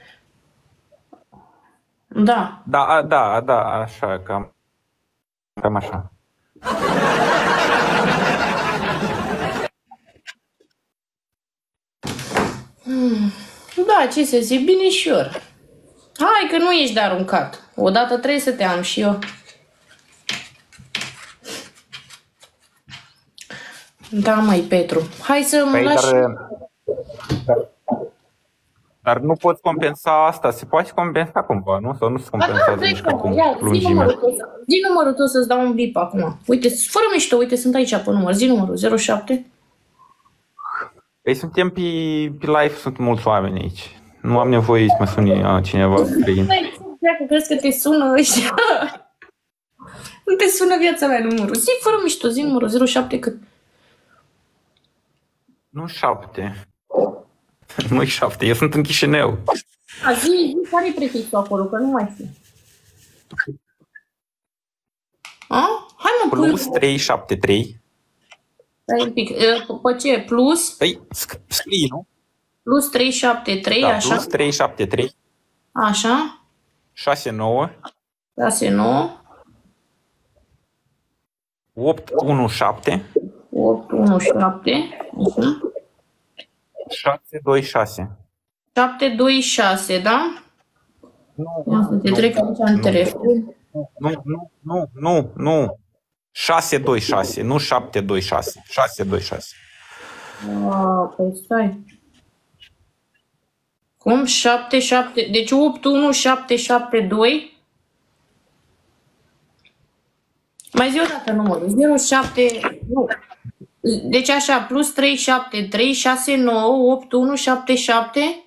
Da. Da, așa, cam așa. Da, ce să zic, binișor. Hai că nu ești de aruncat. Odată trebuie să te am și eu. Da, măi, Petru. Hai să mă lași... Dar nu poți compensa asta. Se poate compensa cumva, nu? Sau nu se compensează nici cum lungimea? Zi numărul tău să-ți dau un bip acum. Uite, fără mișto, uite, sunt aici pe număr. Zi numărul 07. Păi suntem pe live, sunt mulți oameni aici. Nu am nevoie să mă suni cineva străin. Dacă crezi că te sună ăștia. Nu te sună viața mea numărul. Zi fără mișto, zi numărul 07 cât? Nu 7. Nu-i 7, eu sunt în Chișinău. Zi, care-i prefixul acolo, că nu mai știu. Hai mă, Plus 373. Stai un pic, pe ce? Plus? Păi, scrii, nu? Plus 373, da, așa? Plus 373. Așa? 69. 69. 817. 817. Așa. 726. 726, da? Ia să te trec aici în telefon. Nu. 626, nu 726. 626. Păi stai. Cum? 77, deci 81772. Mai zi o dată numărul. 07, nu. Deci așa, plus 373 69 8177.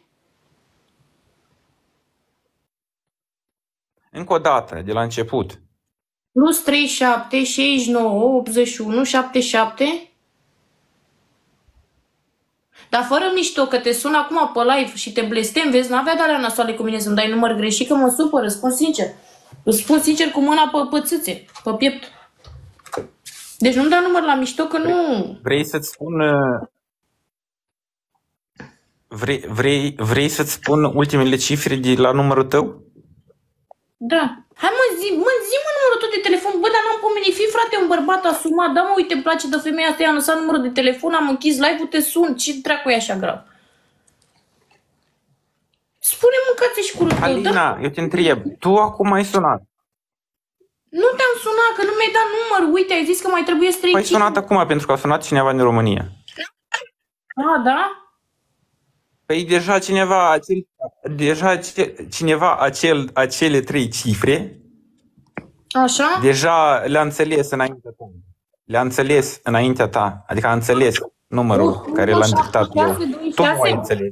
Încă o dată, de la început. Plus 37 69 81 77. Dar fără mișto, că te sun acum pe live și te blestem, vezi, n-avea de alea nasoale cu mine să-mi dai număr greșit, că mă supără, spun sincer. Îți spun sincer cu mâna pe țâțe, pe piept. Deci nu-mi dau număr la mișto, că nu... Vrei să-ți spun... Vrei să-ți spun ultimele cifre de la numărul tău? Da. Hai zi numărul tău de telefon. Bă, dar n-am pomenit. Fii, frate, un bărbat asumat. Da, mă, uite, îmi place de femeia asta, i-am lăsat numărul de telefon, am închis live-ul, te sun. Ce dracu e așa grav? Spune-mi mâncați și curul tău. Alina, da? Eu te întreb. Tu acum ai sunat. Nu te-am sunat, că nu mi-ai dat număr. Uite, ai zis că mai trebuie să treci. Ai sunat acum pentru că a sunat cineva din România. Da? Păi acele 3 cifre, Așa? deja le-a înțeles înaintea ta. Le-a înțeles înaintea ta. Adică a înțeles numărul care l-am dictat eu. Tu nu ai înțeles.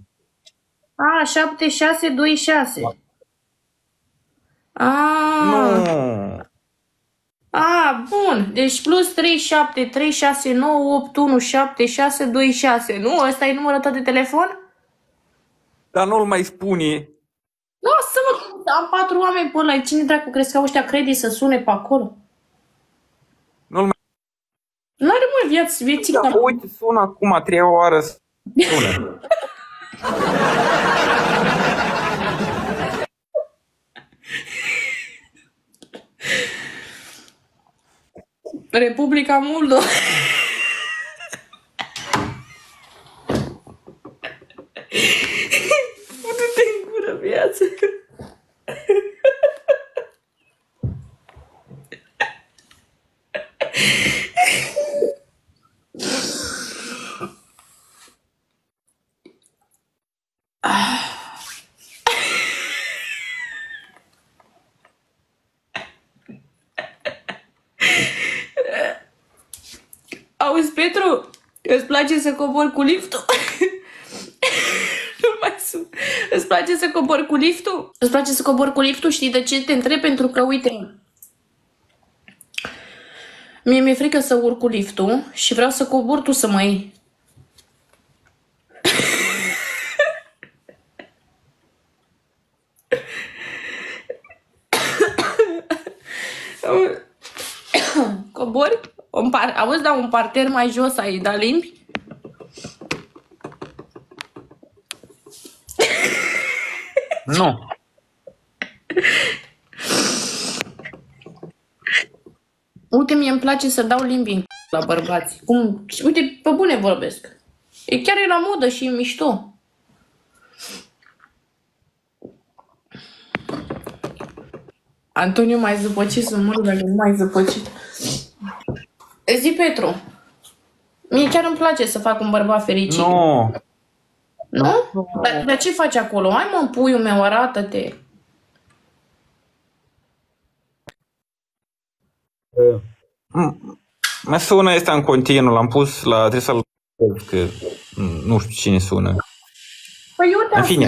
7626. Nu. A, bun. Deci plus 37 369 817626, nu? Ăsta e numărul tău de telefon? Dar nu-l mai spune. Lasă-mă, am 4 oameni pe ăla. Cine dracu crezi că ăștia crede să sune pe acolo? Nu-l mai... N-are mă vieții Da, ca... uite, sună acum, a treia oară sună. Republica Moldova. Pute-te în gură, viață. Auzi, Petru, îți place să cobori cu liftul? Nu mai sunt. Îți place să cobori cu liftul? Îți place să cobori cu liftul? Știi de ce te întreb? Pentru că, uite, mie mi-e frică să urc cu liftul și vreau să cobor tu să mă iei. Cobori? Auzi, da, un parter mai jos ai, da limbi? Nu. Uite, mie îmi place să dau limbi la bărbați. Cum, uite, pe bune vorbesc. E chiar e la modă și e mișto. Antonio, mai zăpăcit să mor dacă nu mai zăpăcit. Zi, Petru. Mie chiar îmi place să fac un bărbat fericit. Nu. Nu? Dar ce faci acolo? Hai mă, puiul meu, arată-te. Mă sună ăsta în continuu, l-am pus la adresa lui că nu știu cine sună. Păi eu te În fine.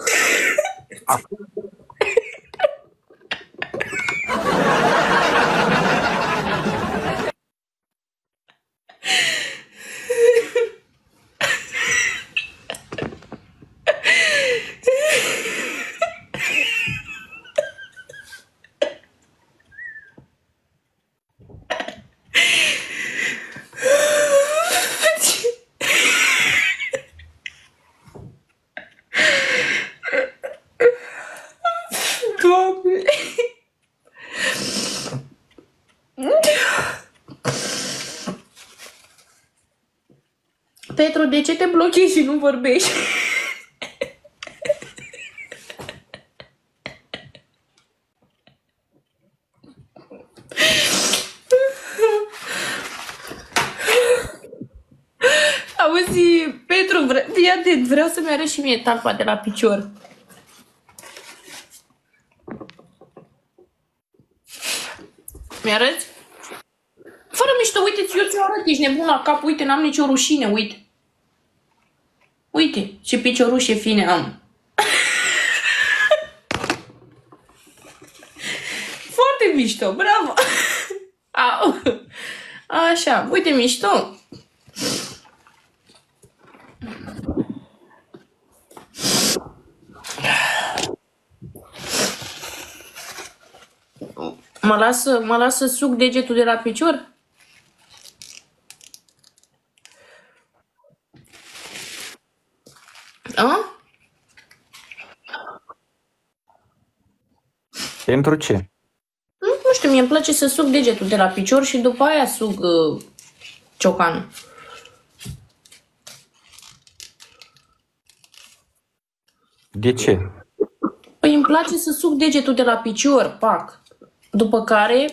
Doamne. Petru, de ce te blochezi și nu vorbești? Auzi, Petru, fii atent, vreau să-mi arăt și mie talpa de la picior. Mi-arăți? Fără mișto, uite, eu ți-o arăt, ești nebun la cap, uite, n-am nicio rușine, uite. Uite, ce piciorușe fine am. Foarte mișto, bravo. Au. Așa, uite, mișto. Mă las să suc degetul de la picior? A? Pentru ce? Nu știu, mie îmi place să suc degetul de la picior și după aia suc ciocanul. De ce? Păi îmi place să suc degetul de la picior, pac. După care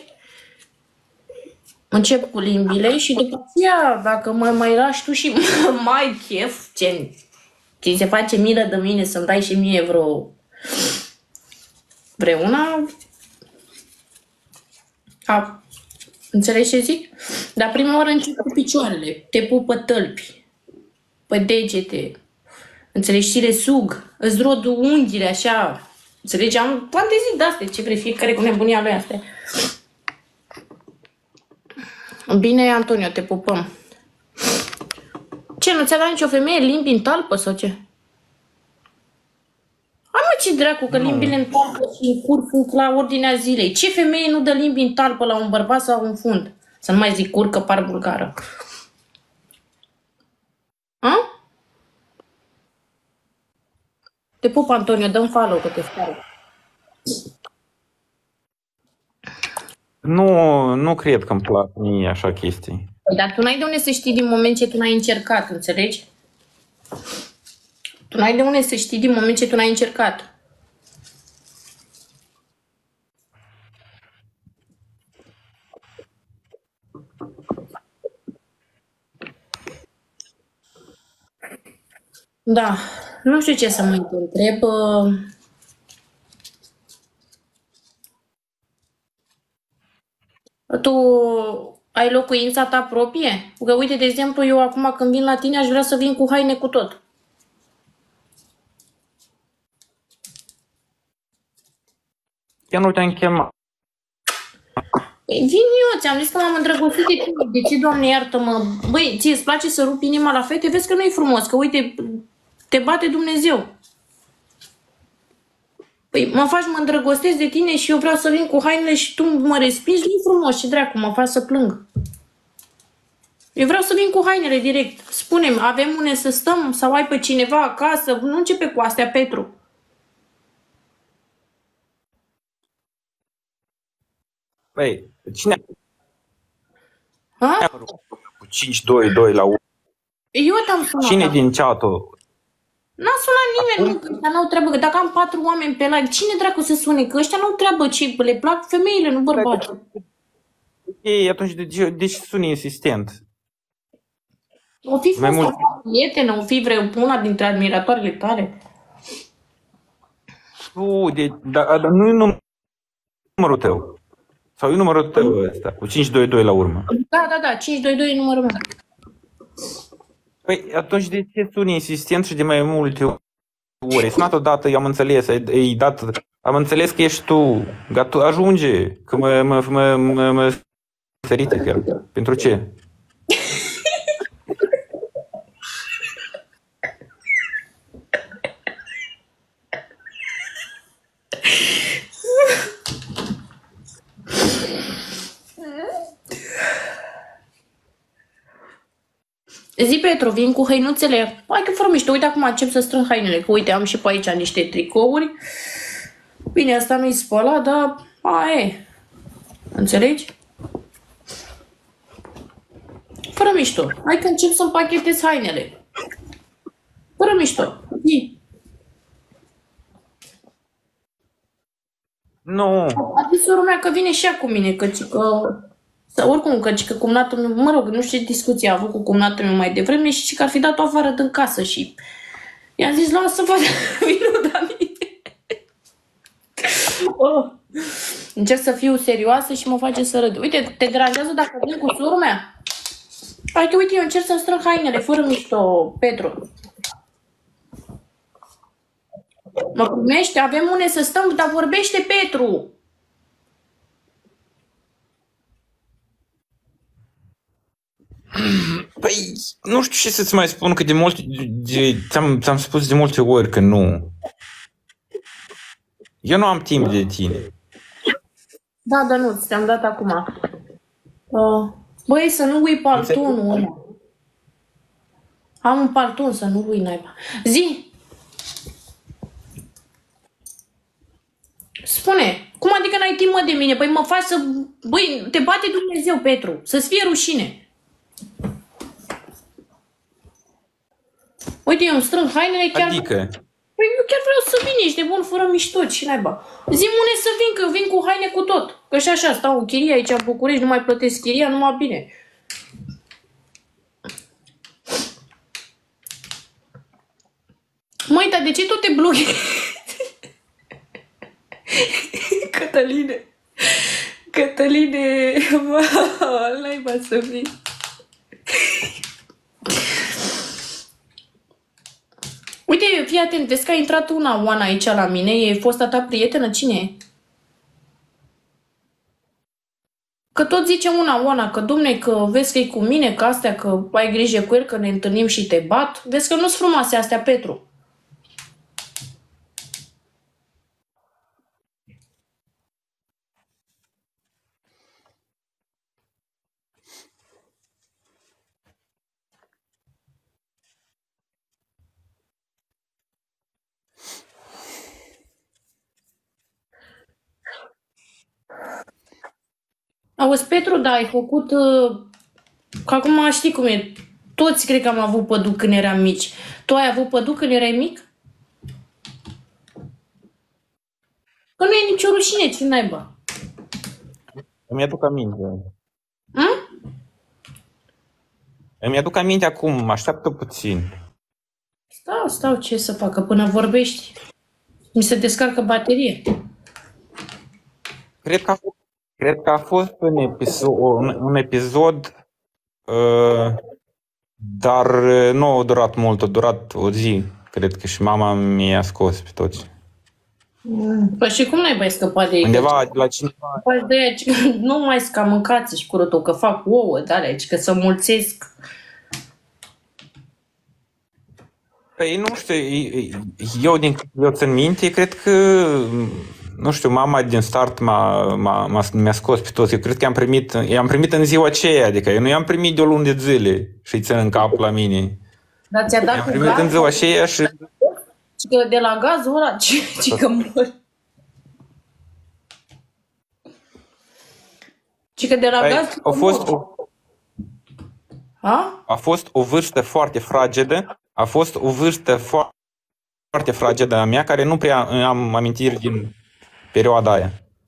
încep cu limbile și după aceea, dacă mă mai lași tu și mai chef, ți se face milă de mine să-mi dai și mie vreuna, înțelegi ce zic? Dar prima oară încep cu picioarele, te pup pe tălpi, pe degete, înțelegi, și le sug, îți rod unghiile așa, înțelegi, am fantezii de-astea, ce vrei, fiecare cu nebunia lui astea. Bine, Antonio, te pupăm. Ce, nu ți-a dat nicio femeie limbi în talpă sau ce? Hai mă, ce dracu, că limbile în talpă și în cur sunt la ordinea zilei. Ce femeie nu dă limbi în talpă la un bărbat sau un fund? Să nu mai zic cur, că par bulgară. A? Te pup, Antonio, dă-mi follow, că te spară. Nu cred că îmi plac mie așa chestii. Păi, dar tu n-ai de unde să știi din moment ce tu n-ai încercat, înțelegi? Tu n-ai de unde să știi din moment ce tu n-ai încercat. Da, nu știu ce să mai te întreb. Tu ai locuința ta proprie? Că uite, de exemplu, eu acum când vin la tine aș vrea să vin cu haine cu tot. Chiar nu te-am chemat. Păi vin eu, ți-am zis că m-am îndrăgostit de tine. De ce, Doamne, iartă-mă? Băi, ție îți place să rupi inima la fete? Vezi că nu e frumos, că uite, te bate Dumnezeu. Păi mă îndrăgostesc de tine și eu vreau să vin cu hainele și tu mă respingi, nu e frumos, ce dracu, mă faci să plâng. Eu vreau să vin cu hainele direct. Spune-mi, avem unde să stăm sau ai pe cineva acasă? Nu începe cu astea, Petru. Păi, cine Ha? a apărut cu 5-2-2 la 1? Eu te-am sunat. Cine din chat-ul? N-a sunat nimeni, nu, că ăștia n-au treabă. Că dacă am 4 oameni pe live, cine dracu să sune? Că ăștia n-au treabă, ci le plac femeile, nu bărbații. Ei, atunci de ce suni insistent? O fi Mai fost mult. o prietenă, o fi una dintre admiratoarele tale. Dar nu e numărul tău. Sau e numărul tău ăsta, cu 522 la urmă. Da, 522 e numărul meu. Păi atunci de ce suni insistent și de mai multe ori? Ai sunat odată, eu am înțeles, am înțeles că ești tu, gata, ajunge, că mă ferite chiar. Pentru ce? Zi, Petru, vin cu hăinuțele. Hai că fără mișto, uite acum încep să strâng hainele, că uite, am și pe aici niște tricouri. Bine, asta nu-i spălat, dar e. Înțelegi? Fără mișto. Hai că încep să împachetez hainele. Fără mișto. Zi. Nu. A zis sora mea că vine și ea cu mine, sau oricum, că cumnatul meu, mă rog, nu știu ce discuție a avut cu cumnatul meu mai devreme și că ar fi dat-o afară din casă și i-am zis, lasă să fac vinul la mine. Încerc să fiu serioasă și mă face să râd. Uite, te deranjează dacă vin cu sora mea? Hai că uite, eu încerc să-mi strâng hainele, fără mișto, Petru. Mă primește? Avem unde să stăm, dar vorbește, Petru. Păi, nu știu ce să-ți mai spun, că ți-am spus de multe ori că nu. Eu nu am timp de tine. Da, dar nu, ți-am dat acum. Băi, să nu ui paltonul ăla. Am un palton, să nu ui naiba. Zi! Spune, cum adică n-ai timp, mă, de mine? Păi mă faci să... Băi, te bate Dumnezeu, Petru. Să-ți fie rușine. Uite, eu îmi strâng hainele chiar... Adică? Păi eu chiar vreau să vin, ești de bun fără mișto, ce naiba. Zi-mi unde să vin, că eu vin cu haine cu tot. Că și așa stau în chirie aici în București, nu mai plătesc chiria, numai bine. Măi, dar de ce tot te blochezi? Cătăline, naiba să fii. Uite, fii atent, vezi că a intrat Oana aici la mine, e fosta ta prietenă, cine e? Că tot zice una, Oana, că domne, că vezi că e cu mine, că astea, că ai grijă cu el, că ne întâlnim și te bat. Vezi că nu-s frumoase astea, Petru. Auzi, Petru, da, ai făcut... Că acum știi cum e. Toți cred că am avut păduc când eram mici. Tu ai avut păduc când erai mic? Că nu e nicio rușine, ce naiba. Îmi aduc aminte. Hm? Îmi aduc aminte acum, așteaptă puțin. Stau, ce să facă până vorbești. Mi se descarcă baterie. Cred că a fost un episod, dar nu a durat mult, a durat o zi. Cred că și mama mi-a scos pe toți. Păi și cum n-ai mai scăpat de ei? Undeva la cineva. Păi de aia, nu mai ca mâncați și curătul, că fac ouă de alea, că să mulțesc. Păi nu știu, eu din câte eu țin minte, cred că, nu știu, mama din start mi-a scos pe toți. Eu cred că i-am primit în ziua aceea, adică eu nu i-am primit de o lună de zile și-i țin în cap la mine. Dar ți-a dat I-am primit în ziua aceea și... Că de la gazul ăla, ce că mor. Și că de la gaz... A fost o vârstă foarte fragedă. A fost o vârstă foarte fragedă a mea, care nu prea am amintiri din perioada aia.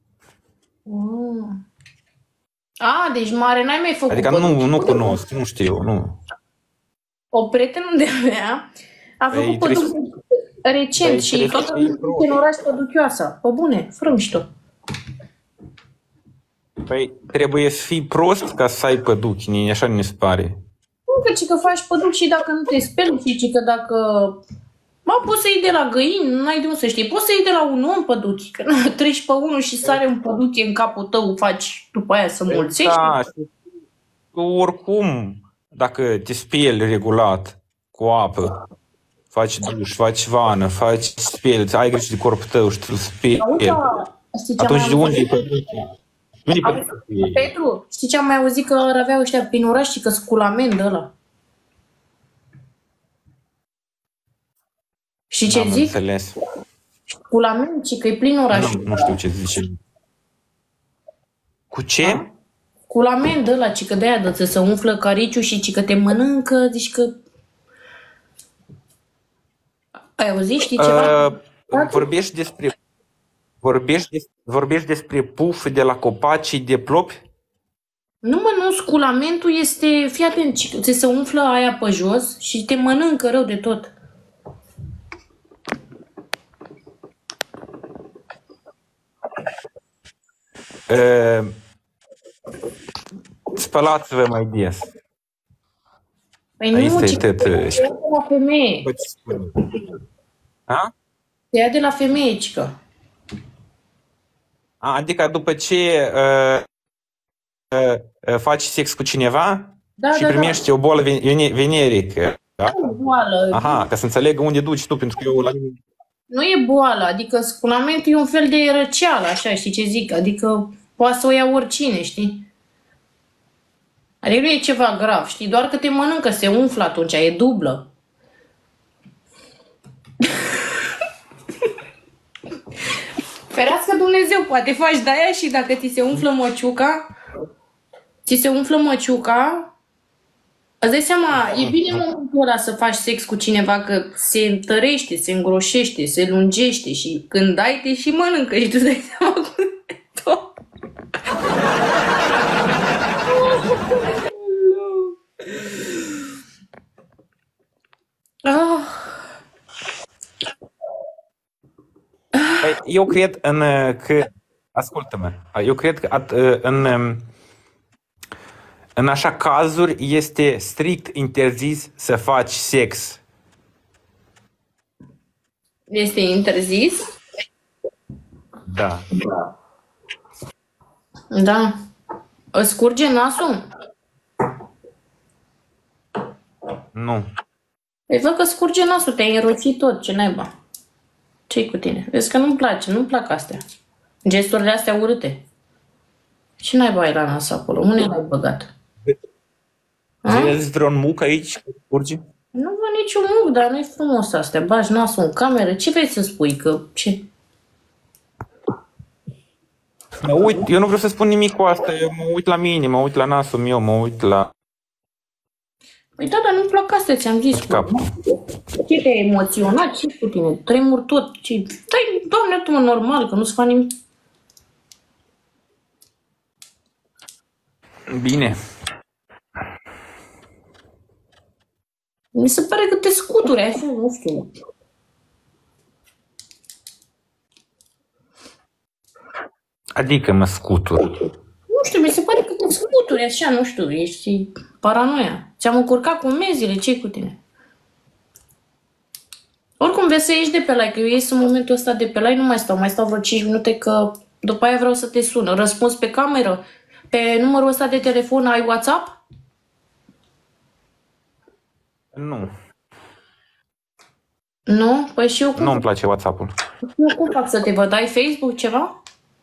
Deci mare n-ai mai făcut. Adică nu cunosc, nu știu, nu. O prietenă de-a mea a făcut păduc recent și tot în oraș păduchioasă. Pe bune, fără mișto. Păi trebuie să fii prost ca să ai păduchi, așa mi se pare. Nu, că faci păduc și dacă nu te speli, și că dacă... poți să iei de la găini, n-ai de unde să știi. Poți să iei de la un om păduchi, că treci pe unul și sare un păduche în capul tău, faci după aia să mulțești. Da, oricum, dacă te speli regulat cu apă, faci duș, faci vană, faci speli, ai grijă de corpul tău și te-l speli, atunci de unde e păduche? Petru, știi ce am mai auzit că aveau ăștia prin oraș și că sculament de ăla? Și ce zic? Înțeles. Sculament și că e plin oraș. Nu știu ce zice. Cu ce? Sculament de ăla, ci că de-aia dă să umflă cariciu și ci că te mănâncă, zici că... Ai auzit? Știi ceva? Vorbești despre pufi de la copacii de plopi? Nu, sculamentul este, fii atent, ți se umflă aia pe jos și te mănâncă rău de tot. Spălați-vă mai des. Păi nu, ci că te ia de la femeie. Te ia de la femeie, cică. Adică după ce faci sex cu cineva și primești o boală venerică. Da? Boală. Aha, ca să înțeleg unde duci tu, pentru că eu la mine... Nu e boală, adică sculamentul e un fel de răceală, așa, știi ce zic? Adică poate să o ia oricine, știi? Adică nu e ceva grav, știi? Doar că te mănâncă, se umflă atunci, e dublă. Ferească Dumnezeu, poate faci de-aia și dacă ți se umflă măciuca, îți dai seama, e bine momentul ăla să faci sex cu cineva, că se întărește, se îngroșește, se lungește și când dai te și mănâncă și tu dai seama cum e tot. Eu cred că, ascultă-mă, eu cred că în așa cazuri este strict interzis să faci sex. Este interzis? Da. Da. Îți scurge nasul? Nu. Păi văd că scurge nasul, te-ai înroșit tot, ce naiba. Ce-i cu tine? Vezi că nu-mi place, nu-mi plac astea. Gesturile astea urâte. Ce naiba ai la nas acolo? Unde l-ai băgat? Vezi vreun muc aici? Curge? Nu văd niciun muc, dar nu-i frumos astea. Bagi nasul în cameră. Ce vrei să spui? Că ce? Mă uit, eu nu vreau să spun nimic cu asta, eu mă uit la mine, mă uit la nasul meu, mă uit la Păi da, dar nu-mi plac astea, ți-am zis. cap. Ce te-ai emoționat? Ce cu tine? Tremur tot. Ce? Dai, Doamne, tu mă normal, că nu-ți fac nimic. Bine. Mi se pare că te scuturi, așa, nu știu. Adică mă scutur. Nu știu, mi se pare că te scuturi, așa, nu știu, ești paranoia. Ți-am încurcat cu menzile, ce-i cu tine? Oricum vezi să ieși de pe like, că eu ies în momentul ăsta de pe like, nu mai stau vreo 5 minute, că după aia vreau să te sun. Răspuns pe cameră, pe numărul ăsta de telefon ai WhatsApp? Nu. Nu? Păi și eu cum, Nu-mi place WhatsApp-ul. eu cum fac să te văd? Ai Facebook ceva?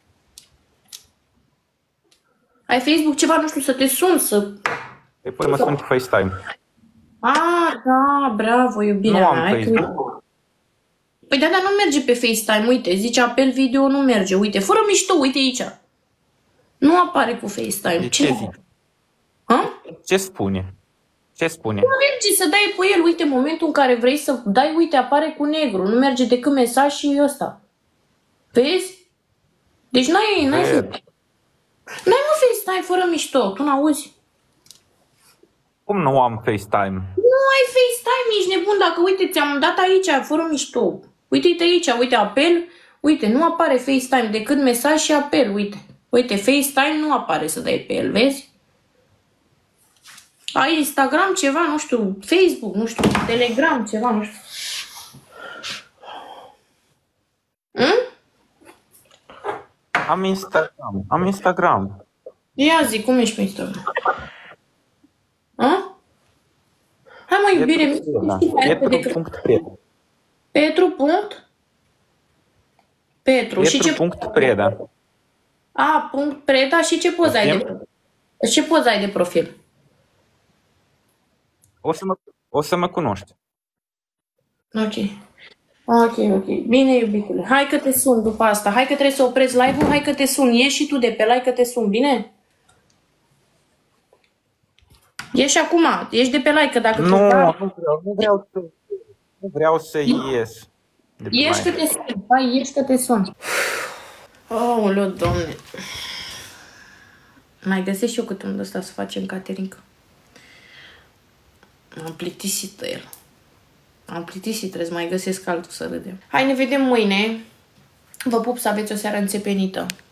Ai Facebook ceva, nu știu, să te sun, să... Păi mă sun pe FaceTime. Ah, da, bravo, iubirea Nu am mea. Facebook. Păi da, dar nu merge pe FaceTime, uite, zice apel video, nu merge, uite, fără mișto, uite aici. Nu apare cu FaceTime. De ce zic? Ha? Ce spune? Ce spune? Nu merge să dai pe el, uite, în momentul în care vrei să dai, uite, apare cu negru, nu merge decât mesaj și ăsta. Vezi? Deci n-ai mă FaceTime fără mișto, tu n-auzi? Cum nu am FaceTime? Nu ai FaceTime, ești nebun, dacă uite, ți-am dat aici, fără mișto. Uite-te aici, uite, apel, uite, nu apare FaceTime decât mesaj și apel, uite. Uite, FaceTime nu apare să dai pe el, vezi? Ai Instagram ceva, nu știu, Facebook, nu știu, Telegram ceva, nu știu. Am Instagram. Am Instagram. Ia zi, cum ești pe Instagram? A? Hai mă, iubire, Petru.preda. Petru. Punct? Petru. Și ce? Petru.preda. A, punct Preda și ce poza ai de profil? Ce poza ai de profil? O să mă cunoști. Ok. Ok. Bine, iubitule. Hai că te sun după asta. Hai că trebuie să oprezi live-ul. Hai că te sun. Ieși și tu de pe live că te sun. Bine? Ieși acum. Ieși de pe live că dacă... Nu vreau să ies. Ieși că te sun. Hai, ieși că te sun. Aoleu, Doamne. Mai găsesc și eu câte unul ăsta să facem catering. M-am plictisit de el. Am plictisit, trebuie să mai găsesc altul să râdem. Hai, ne vedem mâine. Vă pup, să aveți o seară înțepenită.